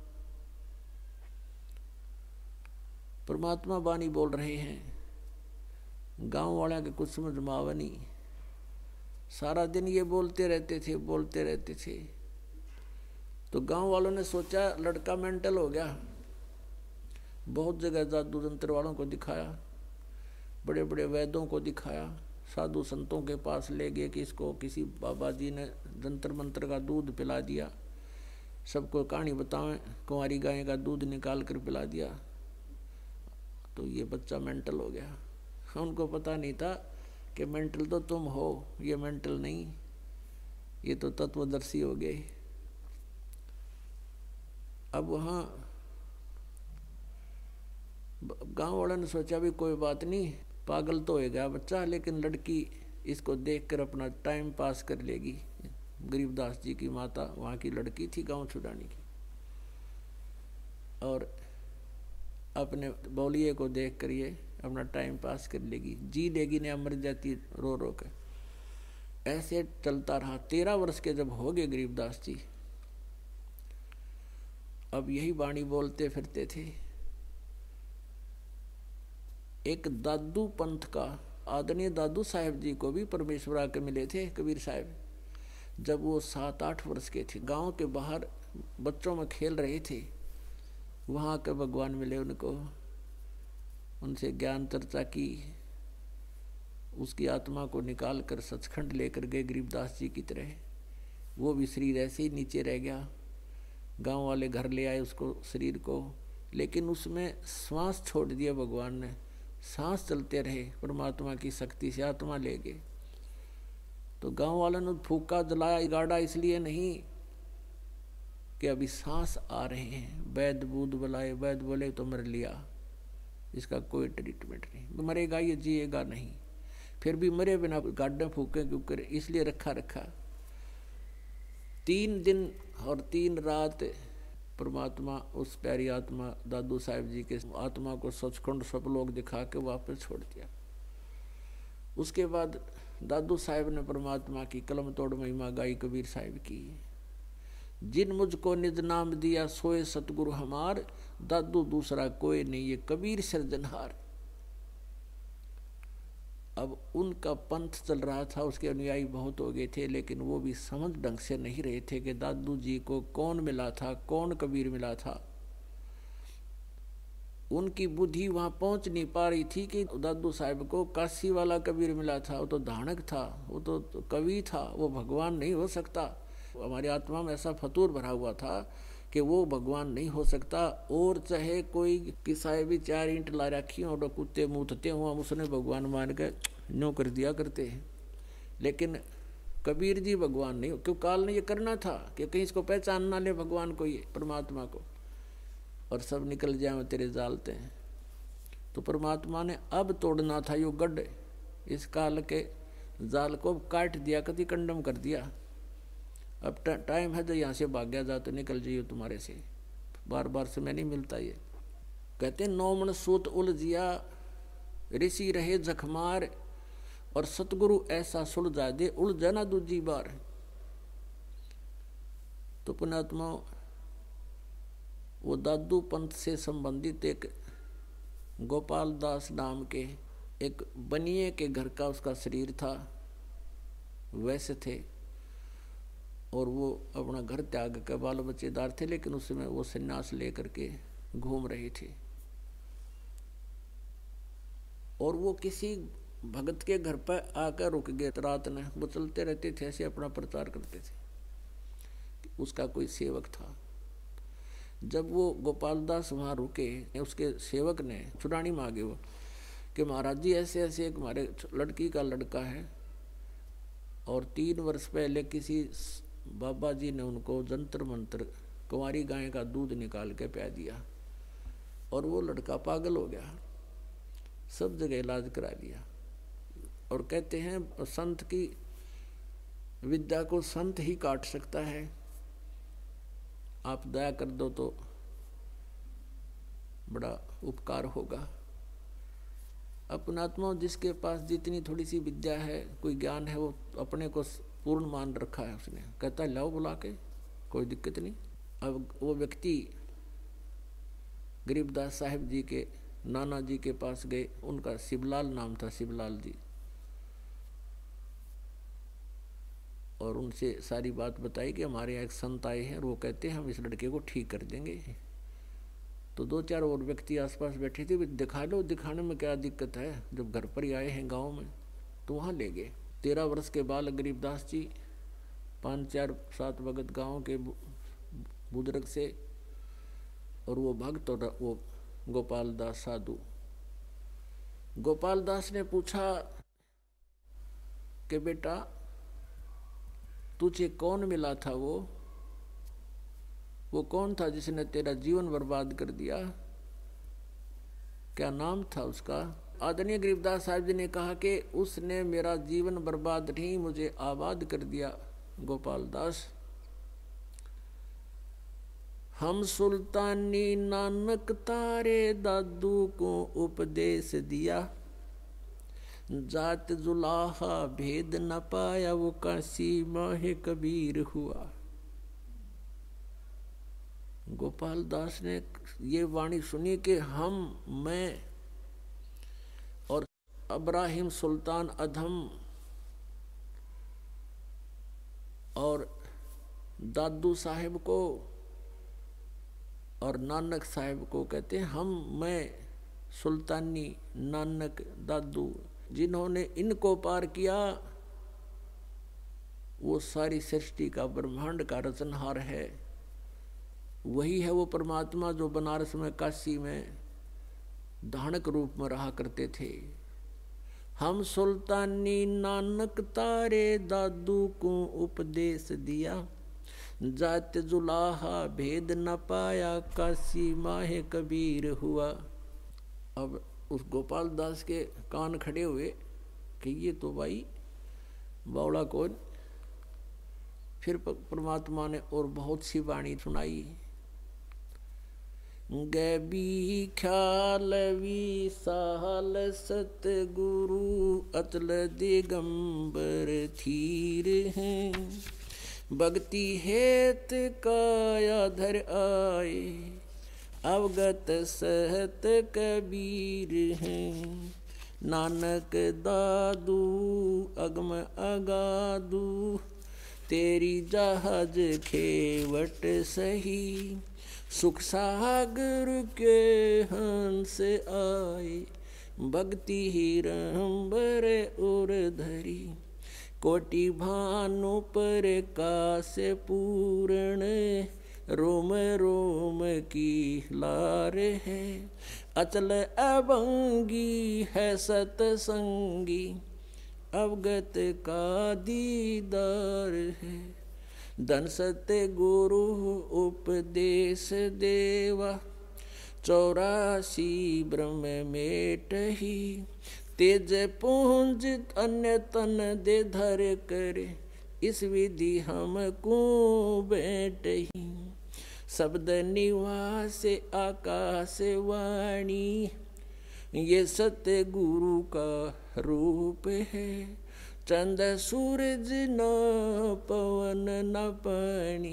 परमात्मा वाणी बोल रहे हैं। गांव वाले के कुछ समझ में आवा नहीं, सारा दिन ये बोलते रहते थे बोलते रहते थे। तो गांव वालों ने सोचा लड़का मेंटल हो गया। बहुत जगह जादू जंत्र वालों को दिखाया, बड़े बड़े वैद्यों को दिखाया, साधु संतों के पास ले गए कि इसको किसी बाबा जी ने जंतर मंत्र का दूध पिला दिया। सबको कहानी बतावें, कुंवारी गाय का दूध निकाल कर पिला दिया तो ये बच्चा मेंटल हो गया। उनको पता नहीं था कि मेंटल तो तुम हो, ये मेंटल नहीं, ये तो तत्वदर्शी हो गए। अब वहाँ गांव वालों ने सोचा भी कोई बात नहीं, पागल तो होएगा बच्चा, लेकिन लड़की इसको देखकर अपना टाइम पास कर लेगी। गरीबदास जी की माता वहाँ की लड़की थी गांव छुड़ानी की, और अपने बौलिए को देख कर ये अपना टाइम पास कर लेगी, जी लेगी ने मर जाती रो रो कर। ऐसे चलता रहा। तेरह वर्ष के जब हो गए गरीबदास जी, अब यही वाणी बोलते फिरते थे। एक दादू पंथ का आदरणीय दादू साहेब जी को भी परमेश्वर आके मिले थे कबीर साहब। जब वो सात आठ वर्ष के थे, गांव के बाहर बच्चों में खेल रहे थे, वहाँ के भगवान मिले उनको। उनसे ज्ञान चर्चा की, उसकी आत्मा को निकाल कर सचखंड लेकर गए गरीबदास जी की तरह। वो भी शरीर ऐसे ही नीचे रह गया। गांव वाले घर ले आए उसको, शरीर को, लेकिन उसमें श्वास छोड़ दिया भगवान ने। सांस चलते रहे, परमात्मा की शक्ति से आत्मा ले गए। तो गांव वालों ने फूका जलाया गाड़ा इसलिए नहीं कि अभी सांस आ रहे हैं। वैद्य बूद बुलाए, वैद्य बोले तो मर लिया, इसका कोई ट्रीटमेंट नहीं, मरेगा ये, जिएगा नहीं। फिर भी मरे बिना गाड्डे फूके क्यों करे, इसलिए रखा रखा। तीन दिन और तीन रात परमात्मा उस प्यारी आत्मा दादू साहिब जी के आत्मा को सचखंड सब लोग दिखा के वापस छोड़ दिया। उसके बाद दादू साहिब ने परमात्मा की कलम तोड़ महिमा गाई कबीर साहिब की। जिन मुझको निज नाम दिया सोए सतगुरु हमार, दादू दूसरा कोई नहीं ये कबीर सिरजनहार। अब उनका पंथ चल रहा था, उसके अनुयायी बहुत हो गए थे, लेकिन वो भी समझ ढंग से नहीं रहे थे कि दादू जी को कौन मिला था, कौन कबीर मिला था। उनकी बुद्धि वहां पहुंच नहीं पा रही थी कि दादू साहब को काशी वाला कबीर मिला था। वो तो धानक था, वो तो कवि था, वो भगवान नहीं हो सकता। हमारी आत्मा में ऐसा फतूर भरा हुआ था कि वो भगवान नहीं हो सकता। और चाहे कोई किसाए भी चार ईंट ला रखी हो और कुत्ते मूतते हुआ उसने भगवान मान के नो कर दिया करते हैं, लेकिन कबीर जी भगवान नहीं। क्यों? काल ने ये करना था कि कहीं इसको पहचान ना ले भगवान को, ये परमात्मा को, और सब निकल जाए तेरे जालते हैं। तो परमात्मा ने अब तोड़ना था यो गढ़, इस काल के जाल को काट दिया, कति कंडम कर दिया। अब टाइम है तो यहाँ से भाग गया, जा तो निकल जाइए, तुम्हारे से बार बार समय नहीं मिलता। ये कहते नौ मन सूत उलझिया, ऋषि रहे जखमार, और सतगुरु ऐसा सुलझा दे उलझा ना दूजी बार। तो पुण्यात्मा, वो दादू पंथ से संबंधित एक गोपाल दास नाम के एक बनिए के घर का उसका शरीर था, वैसे थे। और वो अपना घर त्याग के बाल बच्चेदार थे, लेकिन उस समय वो संन्यास लेकर के घूम रहे थे। और वो किसी भगत के घर पर आकर रुक गए रात में। वो चलते रहते थे, ऐसे अपना प्रचार करते थे। उसका कोई सेवक था। जब वो गोपाल दास वहाँ रुके, उसके सेवक ने छुड़ानी मांगे वो कि महाराज जी ऐसे ऐसे एक हमारे लड़की का लड़का है, और तीन वर्ष पहले किसी बाबा जी ने उनको जंतर मंतर कुंवारी गाय का दूध निकाल के पिला दिया, और वो लड़का पागल हो गया। सब जगह इलाज करा लिया। और कहते हैं संत की विद्या को संत ही काट सकता है, आप दया कर दो तो बड़ा उपकार होगा। अपनात्मा जिसके पास जितनी थोड़ी सी विद्या है, कोई ज्ञान है, वो अपने को पूर्ण मान रखा है उसने। कहता है लाओ बुला के, कोई दिक्कत नहीं। अब वो व्यक्ति गरीबदास साहिब जी के नाना जी के पास गए, उनका शिवलाल नाम था, शिवलाल जी, और उनसे सारी बात बताई कि हमारे यहाँ एक संत आए हैं और वो कहते हैं हम इस लड़के को ठीक कर देंगे। तो दो चार और व्यक्ति आसपास बैठे थे, दिखा लो, दिखाने में क्या दिक्कत है, जब घर पर ही आए हैं गांव में, तो वहाँ ले गए। तेरह वर्ष के बाल गरीबदास जी, पाँच चार सात भगत गाँव के बुजुर्ग से, और वो भक्त और वो गोपाल दास साधु। गोपाल दास ने पूछा कि बेटा तुझे कौन मिला था? वो वो कौन था जिसने तेरा जीवन बर्बाद कर दिया? क्या नाम था उसका? आदरणीय गरीबदास साहिब जी ने कहा कि उसने मेरा जीवन बर्बाद नहीं, मुझे आबाद कर दिया। गोपाल दास, हम सुल्तानी नानक तारे दादू को उपदेश दिया, जात जुलाहा भेद न पाया, वो काशी माहे कबीर हुआ। गोपाल दास ने ये वाणी सुनी कि हम, मैं और अब्राहिम सुल्तान अधम और दादू साहिब को और नानक साहिब को कहते हैं हम, मैं, सुल्तानी, नानक, दादू, जिन्होंने इनको पार किया वो सारी सृष्टि का, ब्रह्मांड का रचनहार है। वही है वो परमात्मा जो बनारस में, काशी में धानक रूप में रहा करते थे। हम सुल्तानी नानक तारे दादू को उपदेश दिया, जात जुलाहा भेद न पाया, काशी माहे कबीर हुआ। अब उस गोपाल दास के कान खड़े हुए कि ये तो भाई बावड़ा कौन। फिर परमात्मा ने और बहुत सी वाणी सुनाई। गैबी ख्याल विशाल सतगुरु, अतल दिगंबर थीर हैं, भक्ति हेत काया धर आए, अवगत सहत कबीर हैं। नानक दादू अगम अगादू, तेरी जहाज खेवट सही, सुख सागर के हंस आए, भक्ति ही रंबर उर धरी, कोटि भानु पर काश पूर्ण, रोम रोम की लार है, अचल अभंगी है सतसंगी, अवगत का दीदार है। धन सत्य गुरु उपदेश देवा, चौरासी ब्रह्म मेट ही, तेज पूंज अन्य तन दे धर करे, इस विधि हमको बैठही। शब्द निवास आकाश वाणी, ये सत्य गुरु का रूप है। चंद सूरज न पवन न पानी,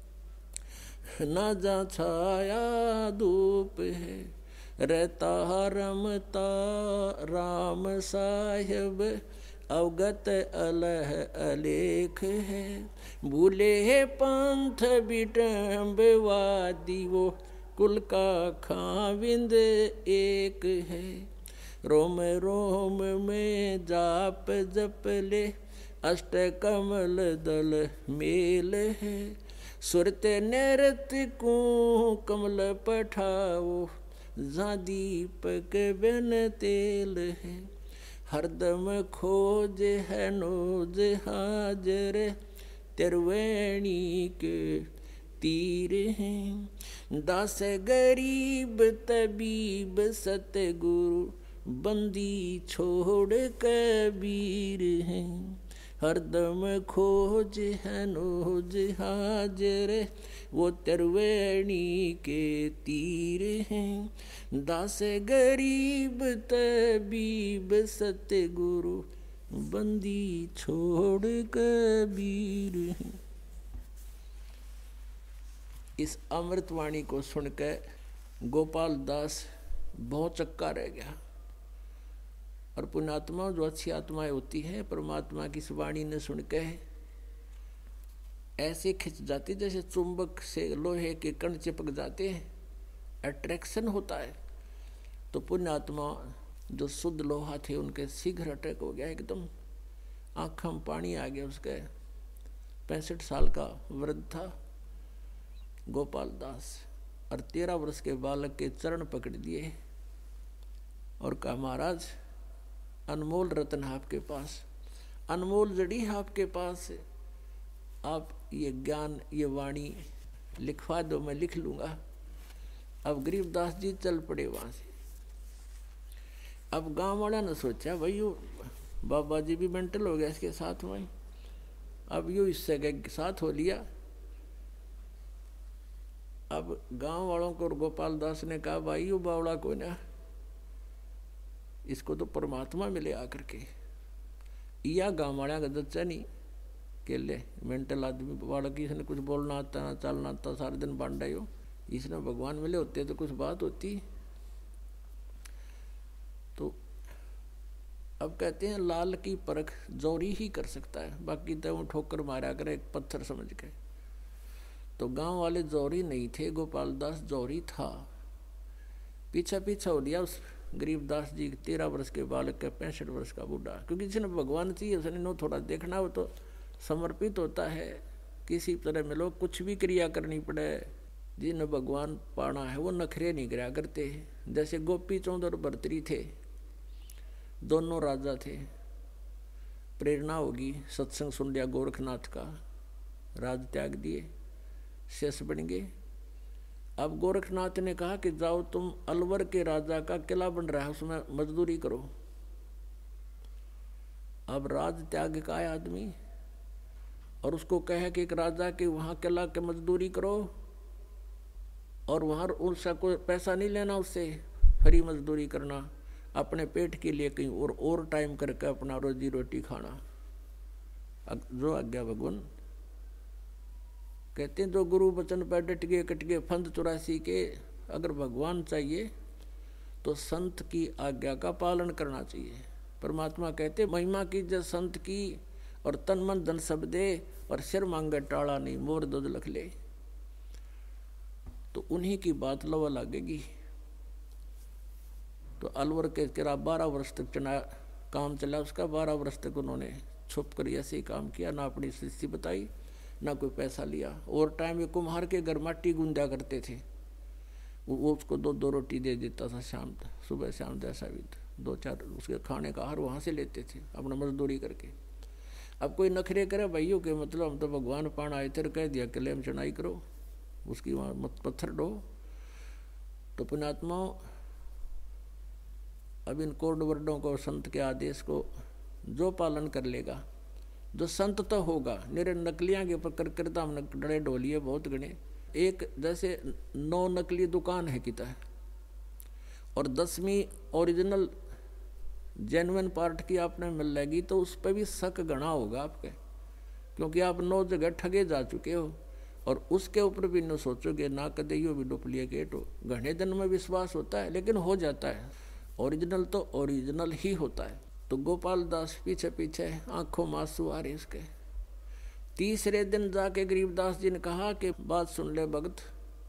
न जा छाया धूप है। रहता रमता राम साहेब, अवगत अलह अलेख है। भूले है पंथ विटम्बवादी, वो कुल का खाविंद एक है। रोम रोम में जाप जप ले, अष्ट कमल दल मेल है। सुरत नृत को कमल पठाओ, जहाँ दीपक बिन तेल है। हरदम खोज है नोज हाजर, त्रिवेणी के तीर हैं। दास गरीब तबीब सतगुरु, बंदी छोड़ कबीर हैं। हरदम खोज है नोज हाजर, वो त्रिवेणी के तीर हैं। दास गरीब तबीब सतगुरु, बंदी छोड़ कबीर हैं। इस अमृतवाणी को सुनकर गोपाल दास बहुत चक्का रह गया। और पुण्यात्मा जो अच्छी आत्माएं होती हैं, परमात्मा की इस वाणी ने सुनकर ऐसे खिंच जाती जैसे चुंबक से लोहे के कण चिपक जाते हैं, अट्रैक्शन होता है। तो पुण्यात्मा जो शुद्ध लोहा थे, उनके शीघ्र अटैक हो गया, एकदम आँखों में पानी आ गया। उसके पैंसठ साल का वृद्ध था गोपाल दास, और तेरह वर्ष के बालक के चरण पकड़ दिए और कहा, महाराज अनमोल रत्न आपके पास, अनमोल जड़ी आपके पास, आप ये ज्ञान ये वाणी लिखवा दो, मैं लिख लूँगा। अब गरीबदास जी चल पड़े वहाँ से। अब गांव वाला ने सोचा भाई यो बाबा जी भी मेंटल हो गया इसके साथ में, अब यो इससे के साथ हो लिया। अब गांव वालों को और गोपाल दास ने कहा, भाई यो बावड़ा को ना, इसको तो परमात्मा मिले आकर के। या गांव वाला का दच्चा नहीं के ले मेंटल आदमी वाला की, इसने कुछ बोलना आता ना चलना आता, सारे दिन बांटा हो, इसने भगवान मिले होते तो कुछ बात होती। तो अब कहते हैं लाल की परख जौहरी ही कर सकता है, बाकी तो वो ठोकर मारा करे एक पत्थर समझ के। तो गांव वाले जौहरी नहीं थे, गोपाल दास जौहरी था। पीछा पीछा हो लिया उस गरीबदास जी, तेरह वर्ष के बालक का पैंसठ वर्ष का बूढ़ा, क्योंकि जिसने भगवान चाहिए उसने नो थोड़ा देखना, हो तो समर्पित होता है। किसी तरह में लोग कुछ भी क्रिया करनी पड़े, जिन्हें भगवान पाना है वो नखरे नहीं गिरा करते। जैसे गोपी चौंद और भर्तरी थे, दोनों राजा थे। प्रेरणा होगी, सत्संग सुन लिया गोरखनाथ का, राज त्याग दिए, शेष बन गए। अब गोरखनाथ ने कहा कि जाओ तुम अलवर के राजा का किला बन रहा है, उसमें मजदूरी करो। अब राज त्याग का है आदमी और उसको कहे कि एक राजा के वहाँ किला के मजदूरी करो, और वहाँ उसका कोई पैसा नहीं लेना, उससे फ्री मजदूरी करना, अपने पेट के लिए कहीं और और टाइम करके अपना रोजी रोटी खाना। जो आज्ञा भगवान कहते हैं, जो गुरु वचन पर डट गए कट गए फंद चौरासी के। अगर भगवान चाहिए तो संत की आज्ञा का पालन करना चाहिए। परमात्मा कहते महिमा की जब संत की, और तन मन धन सब दे, और सिर मांगे टाड़ा नहीं, मोर दूध लख ले। तो उन्हीं की बात लवा लगेगी। तो अलवर के किरा बारह वर्ष तक चना काम चला उसका। बारह वर्ष तक उन्होंने छुप कर ऐसे ही काम किया, ना अपनी स्थिति बताई ना कोई पैसा लिया। और टाइम में कुम्हार के घर माटी गूंदा करते थे, वो उसको दो दो रोटी दे देता था शाम तक, सुबह शाम जैसा भी दो चार उसके खाने का आहार वहाँ से लेते थे अपना मजदूरी करके। अब कोई नखरे करे भाइयों के, मतलब हम तो भगवान पान आए थे, कह दिया किले में चढ़ाई करो, उसकी वहाँ मत पत्थर डो। तो पुण्यात्मा अब इन कोड वर्डों को, संत के आदेश को जो पालन कर लेगा, जो संत तो होगा, निरे नकलियाँ के ऊपर कर करता हम डरे ढोलिए बहुत गणे। एक जैसे नौ नकली दुकान है किता है और दसवीं ओरिजिनल जेन्युइन पार्ट की आपने मिल जाएगी तो उस पर भी शक घना होगा आपके, क्योंकि आप नौ जगह ठगे जा चुके हो और उसके ऊपर भी न सोचोगे ना कदे यो भी डुप्लीकेट हो। घने दिन में विश्वास होता है लेकिन हो जाता है, ओरिजिनल तो ओरिजिनल ही होता है। तो गोपाल दास पीछे पीछे आंखों में आंसू आ रहे इसके। तीसरे दिन जाके गरीबदास जी ने कहा कि बात सुन ले भगत,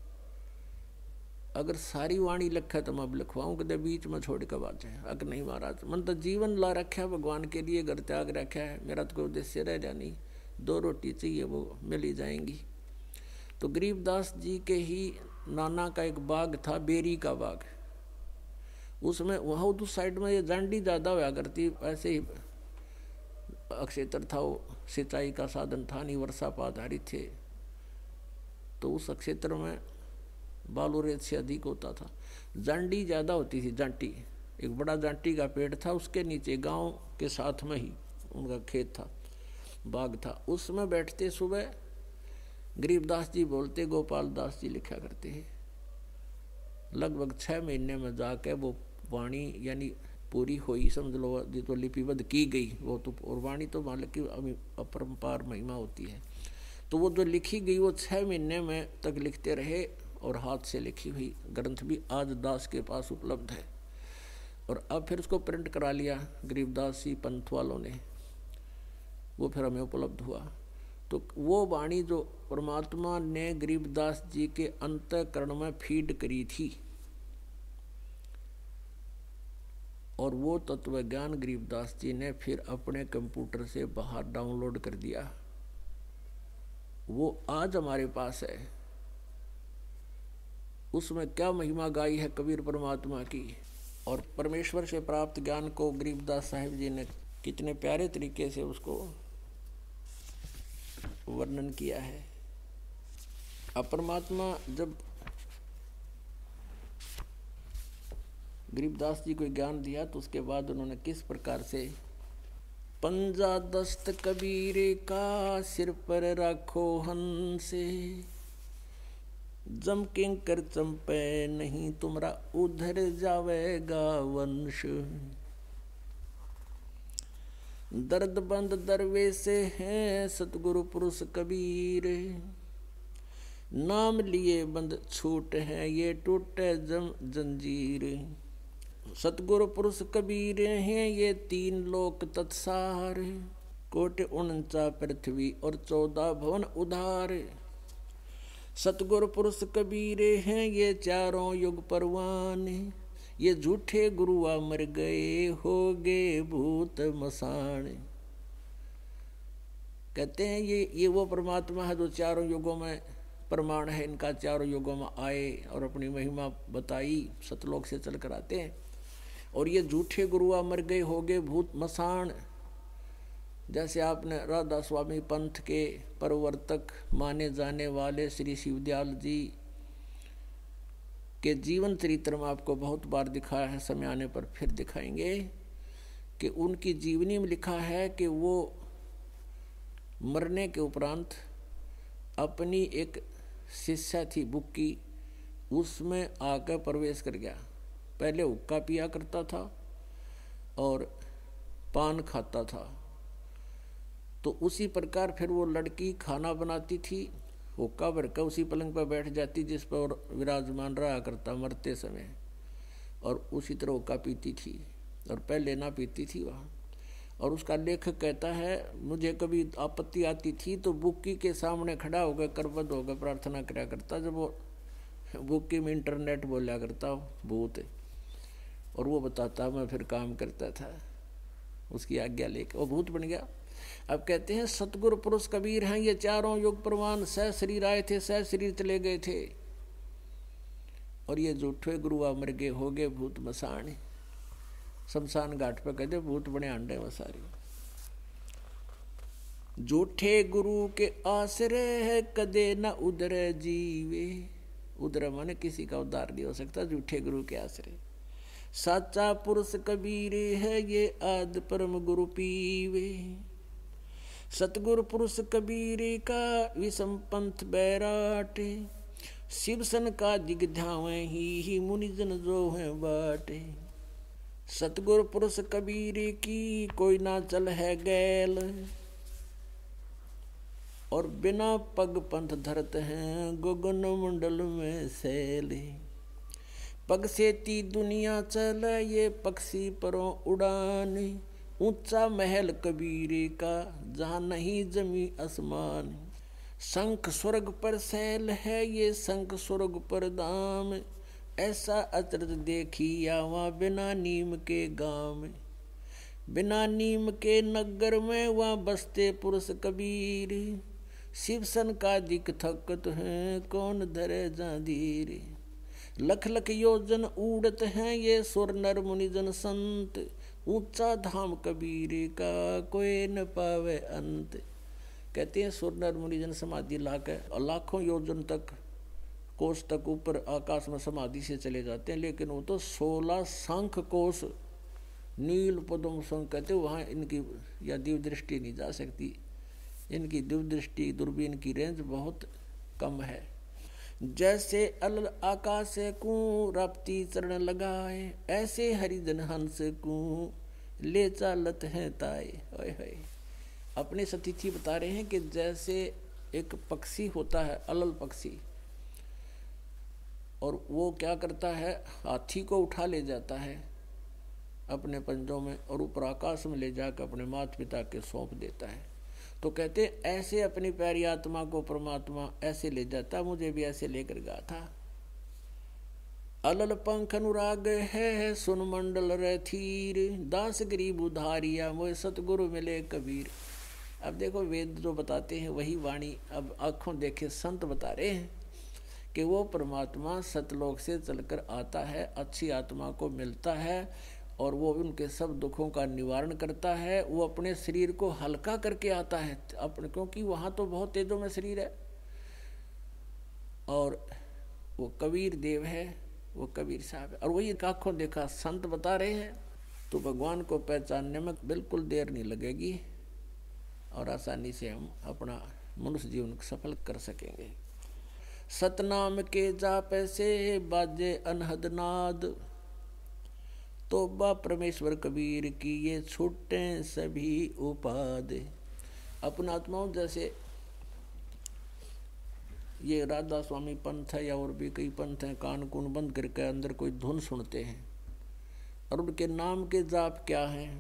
अगर सारी वाणी लिखा तो मैं अब लिखवाऊं, कदे बीच में छोड़ के बात है। अगर नहीं महाराज, मन तो जीवन ला रखा है भगवान के लिए, घर त्याग रखा है, मेरा तो कोई उद्देश्य रह जा नहीं, दो रोटी चाहिए वो मिल ही जाएंगी। तो गरीबदास जी के ही नाना का एक बाग था, बेरी का बाग, उसमें वहाँ उस साइड में ये जांडी ज़्यादा हुआ करती, ऐसे ही अक्षेत्र था, वो सिंचाई का साधन था नहीं, वर्षा पर आधारित थे, तो उस क्षेत्र में बालू रेत से अधिक होता था, जांडी ज़्यादा होती थी। जांटी, एक बड़ा जांटी का पेड़ था, उसके नीचे गांव के साथ में ही उनका खेत था, बाग था, उसमें बैठते सुबह गरीबदास जी बोलते, गोपाल दास जी लिखा करते हैं। लगभग छः महीने में जाके वो वाणी यानी पूरी हुई, समझ लो, जो तो लिपिबद्ध की गई वो तो, और वाणी तो मालिक की अपरंपार महिमा होती है। तो वो जो लिखी गई वो छः महीने में तक लिखते रहे और हाथ से लिखी हुई ग्रंथ भी आज दास के पास उपलब्ध है। और अब फिर उसको प्रिंट करा लिया गरीबदास जी पंथ वालों ने, वो फिर हमें उपलब्ध हुआ। तो वो वाणी जो परमात्मा ने गरीबदास जी के अंतःकरण में फीड करी थी, और वो तत्व ज्ञान गरीबदास जी ने फिर अपने कंप्यूटर से बाहर डाउनलोड कर दिया, वो आज हमारे पास है। उसमें क्या महिमा गाई है कबीर परमात्मा की, और परमेश्वर से प्राप्त ज्ञान को गरीबदास साहिब जी ने कितने प्यारे तरीके से उसको वर्णन किया है। अब परमात्मा जब गरीबदास जी को ज्ञान दिया तो उसके बाद उन्होंने किस प्रकार से, पंजा दस्त कबीर का सिर पर रखो हंसे, जम किंकर चंपे नहीं तुम्हारा उधर जावेगा वंश, दर्द बंद दरवे से हैं सतगुरु पुरुष कबीर, नाम लिए बंद छूट है ये टूटे जम जंजीर, सतगुरु पुरुष कबीर हैं ये तीन लोक तत्सार, कोटि उनचा पृथ्वी और चौदह भवन उधार, सतगुरु पुरुष कबीर हैं ये चारों युग परवान, ये झूठे गुरुआ मर गए हो गए भूत मसान। कहते हैं ये ये वो परमात्मा है जो चारों युगों में प्रमाण है, इनका चारों युगों में आए और अपनी महिमा बताई, सतलोक से चल कर आते हैं। और ये झूठे गुरुआ मर गए हो गए भूत मसान, जैसे आपने राधा स्वामी पंथ के प्रवर्तक माने जाने वाले श्री शिवदयाल जी के जीवन चरित्र में आपको बहुत बार दिखाया है, समय आने पर फिर दिखाएंगे कि उनकी जीवनी में लिखा है कि वो मरने के उपरांत अपनी एक शिष्या थी बुक्की, उसमें आकर प्रवेश कर गया। पहले हुक्का पिया करता था और पान खाता था, तो उसी प्रकार फिर वो लड़की खाना बनाती थी, हुक्का भर कर उसी पलंग पर बैठ जाती जिस पर विराजमान रहा करता मरते समय, और उसी तरह हुक्का पीती थी और पहले ना पीती थी वहाँ। और उसका लेखक कहता है मुझे कभी आपत्ति आती थी तो बुक्की के सामने खड़ा होकर करबद्ध होकर प्रार्थना कराया करता, जब वो बुक्की में इंटरनेट बोला करता भूत, और वो बताता मैं फिर काम करता था उसकी आज्ञा लेकर, वो भूत बन गया। अब कहते हैं सतगुरु पुरुष कबीर हैं ये चारों युग प्रमाण, सह शरीर आए थे सह शरीर चले गए थे, और ये झूठे गुरुआ मर गए हो गए भूत मसान। शमशान घाट पर कहते भूत बने अंडे वसारी। झूठे गुरु के आश्रय है कदे न उधर जीवे, उधर माने किसी का उद्धार नहीं हो सकता झूठे गुरु के आश्रय। साचा पुरुष कबीर है ये आदि परम गुरु पीवे। सतगुरु पुरुष कबीर का विषम पंथ बैराटे, शिव सन का दिग ध्यावे ही ही मुनिजन जो है बाटे। सतगुरु पुरुष कबीर की कोई ना चल है गैल, और बिना पग पंथ धरत हैं गगन मंडल में सैले। पग से ती दुनिया चल ये पक्षी परों उड़ाने, ऊंचा महल कबीर का जहाँ नहीं जमी आसमान। शंख स्वर्ग पर सैल है ये शंख स्वर्ग पर दाम, ऐसा अचरज देखी आवा बिना नीम के गाँव में। बिना नीम के नगर में वहाँ बसते पुरुष कबीर, शिव सन का दिक थकत हैं कौन धरे जांधीर। लख लख योजन उड़त हैं ये सुर नर मुनिजन संत, ऊंचा धाम कबीर का कोई न पावे अंत। कहते हैं सुर नर मुनिजन समाधि लाकर और लाखों योजन तक कोस तक ऊपर आकाश में समाधि से चले जाते हैं, लेकिन वो तो सोलह शंख कोस नील पद्म शंख कहते, वहाँ इनकी या दिव्य दृष्टि नहीं जा सकती। इनकी दिव्य दृष्टि दूरबीन की रेंज बहुत कम है। जैसे अल आकाश को राप्ती चरण लगाए, ऐसे हरिजन हंस को ले चालत है ताए। ओए होए, अपने सतिथि बता रहे हैं कि जैसे एक पक्षी होता है, अलल पक्षी, और वो क्या करता है, हाथी को उठा ले जाता है अपने पंजों में और ऊपर आकाश में ले जाकर अपने माता पिता के सौंप देता है। तो कहते ऐसे अपनी प्यारी आत्मा को परमात्मा ऐसे ले जाता, मुझे भी ऐसे लेकर गया था। अलल पंख अनुराग है सुन मंडल रथीर, दास गरीब उधारिया मोए सतगुरु मिले कबीर। अब देखो वेद जो बताते हैं वही वाणी अब आंखों देखे संत बता रहे हैं कि वो परमात्मा सतलोक से चलकर आता है, अच्छी आत्मा को मिलता है और वो उनके सब दुखों का निवारण करता है। वो अपने शरीर को हल्का करके आता है अपने, क्योंकि वहाँ तो बहुत तेजों में शरीर है। और वो कबीर देव है, वो कबीर साहब है, और वही आंखों देखा संत बता रहे हैं। तो भगवान को पहचानने में बिल्कुल देर नहीं लगेगी और आसानी से हम अपना मनुष्य जीवन सफल कर सकेंगे। सतनाम के जाप से बाजे अनहद नाद, तोबा परमेश्वर कबीर की ये छूटे सभी उपाद। अपना आत्माओं जैसे ये राधा स्वामी पंथ है या और भी कई पंथ हैं, कान कून बंद करके अंदर कोई धुन सुनते हैं और उनके नाम के जाप क्या हैं?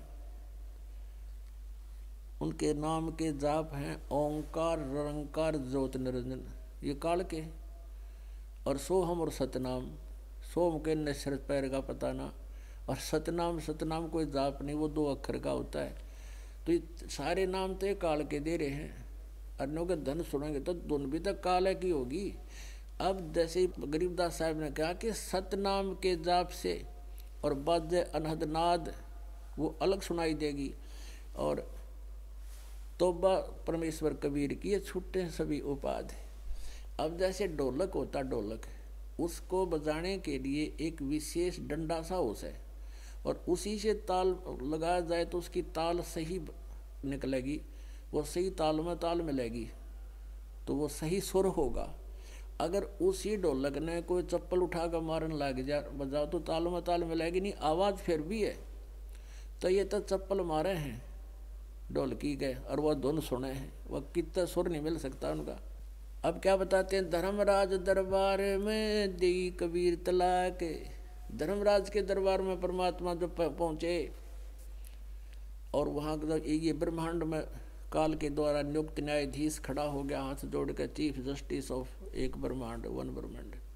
उनके नाम के जाप हैं ओंकार, रंकार, ज्योत निरंजन, ये काल के। और सोहम और सतनाम, सोम के नशर पैर का पता ना, और सतनाम सतनाम कोई जाप नहीं, वो दो अक्षर का होता है। तो ये सारे नाम तो ये काल के दे रहे हैं। अन्यों के धन सुनेंगे तो धुन भी तक काल की होगी। अब जैसे गरीबदास साहब ने कहा कि सतनाम के जाप से और बाजे अनहद नाद वो अलग सुनाई देगी, और तोबा परमेश्वर कबीर की ये छूटे सभी उपाध। अब जैसे ढोलक होता, ढोलक उसको बजाने के लिए एक विशेष डंडा सा होता है और उसी से ताल लगाया जाए तो उसकी ताल सही निकलेगी, वो सही ताल में ताल मिलेगी तो वो सही सुर होगा। अगर उसी ढोलक ने कोई चप्पल उठा कर मारन लग जा बजाओ तो ताल में ताल मिलेगी नहीं, आवाज़ फिर भी है। तो ये तो चप्पल मारे हैं ढोलकी के और वह धुन सुने हैं, वह कितना सुर नहीं मिल सकता उनका। अब क्या बताते हैं, धर्मराज दरबार में दी कबीर तलाक। धर्मराज के दरबार में परमात्मा जब पहुँचे और वहाँ ये ब्रह्मांड में काल के द्वारा नियुक्त न्यायाधीश खड़ा हो गया हाथ जोड़ कर, चीफ जस्टिस ऑफ एक ब्रह्मांड, वन ब्रह्मांड।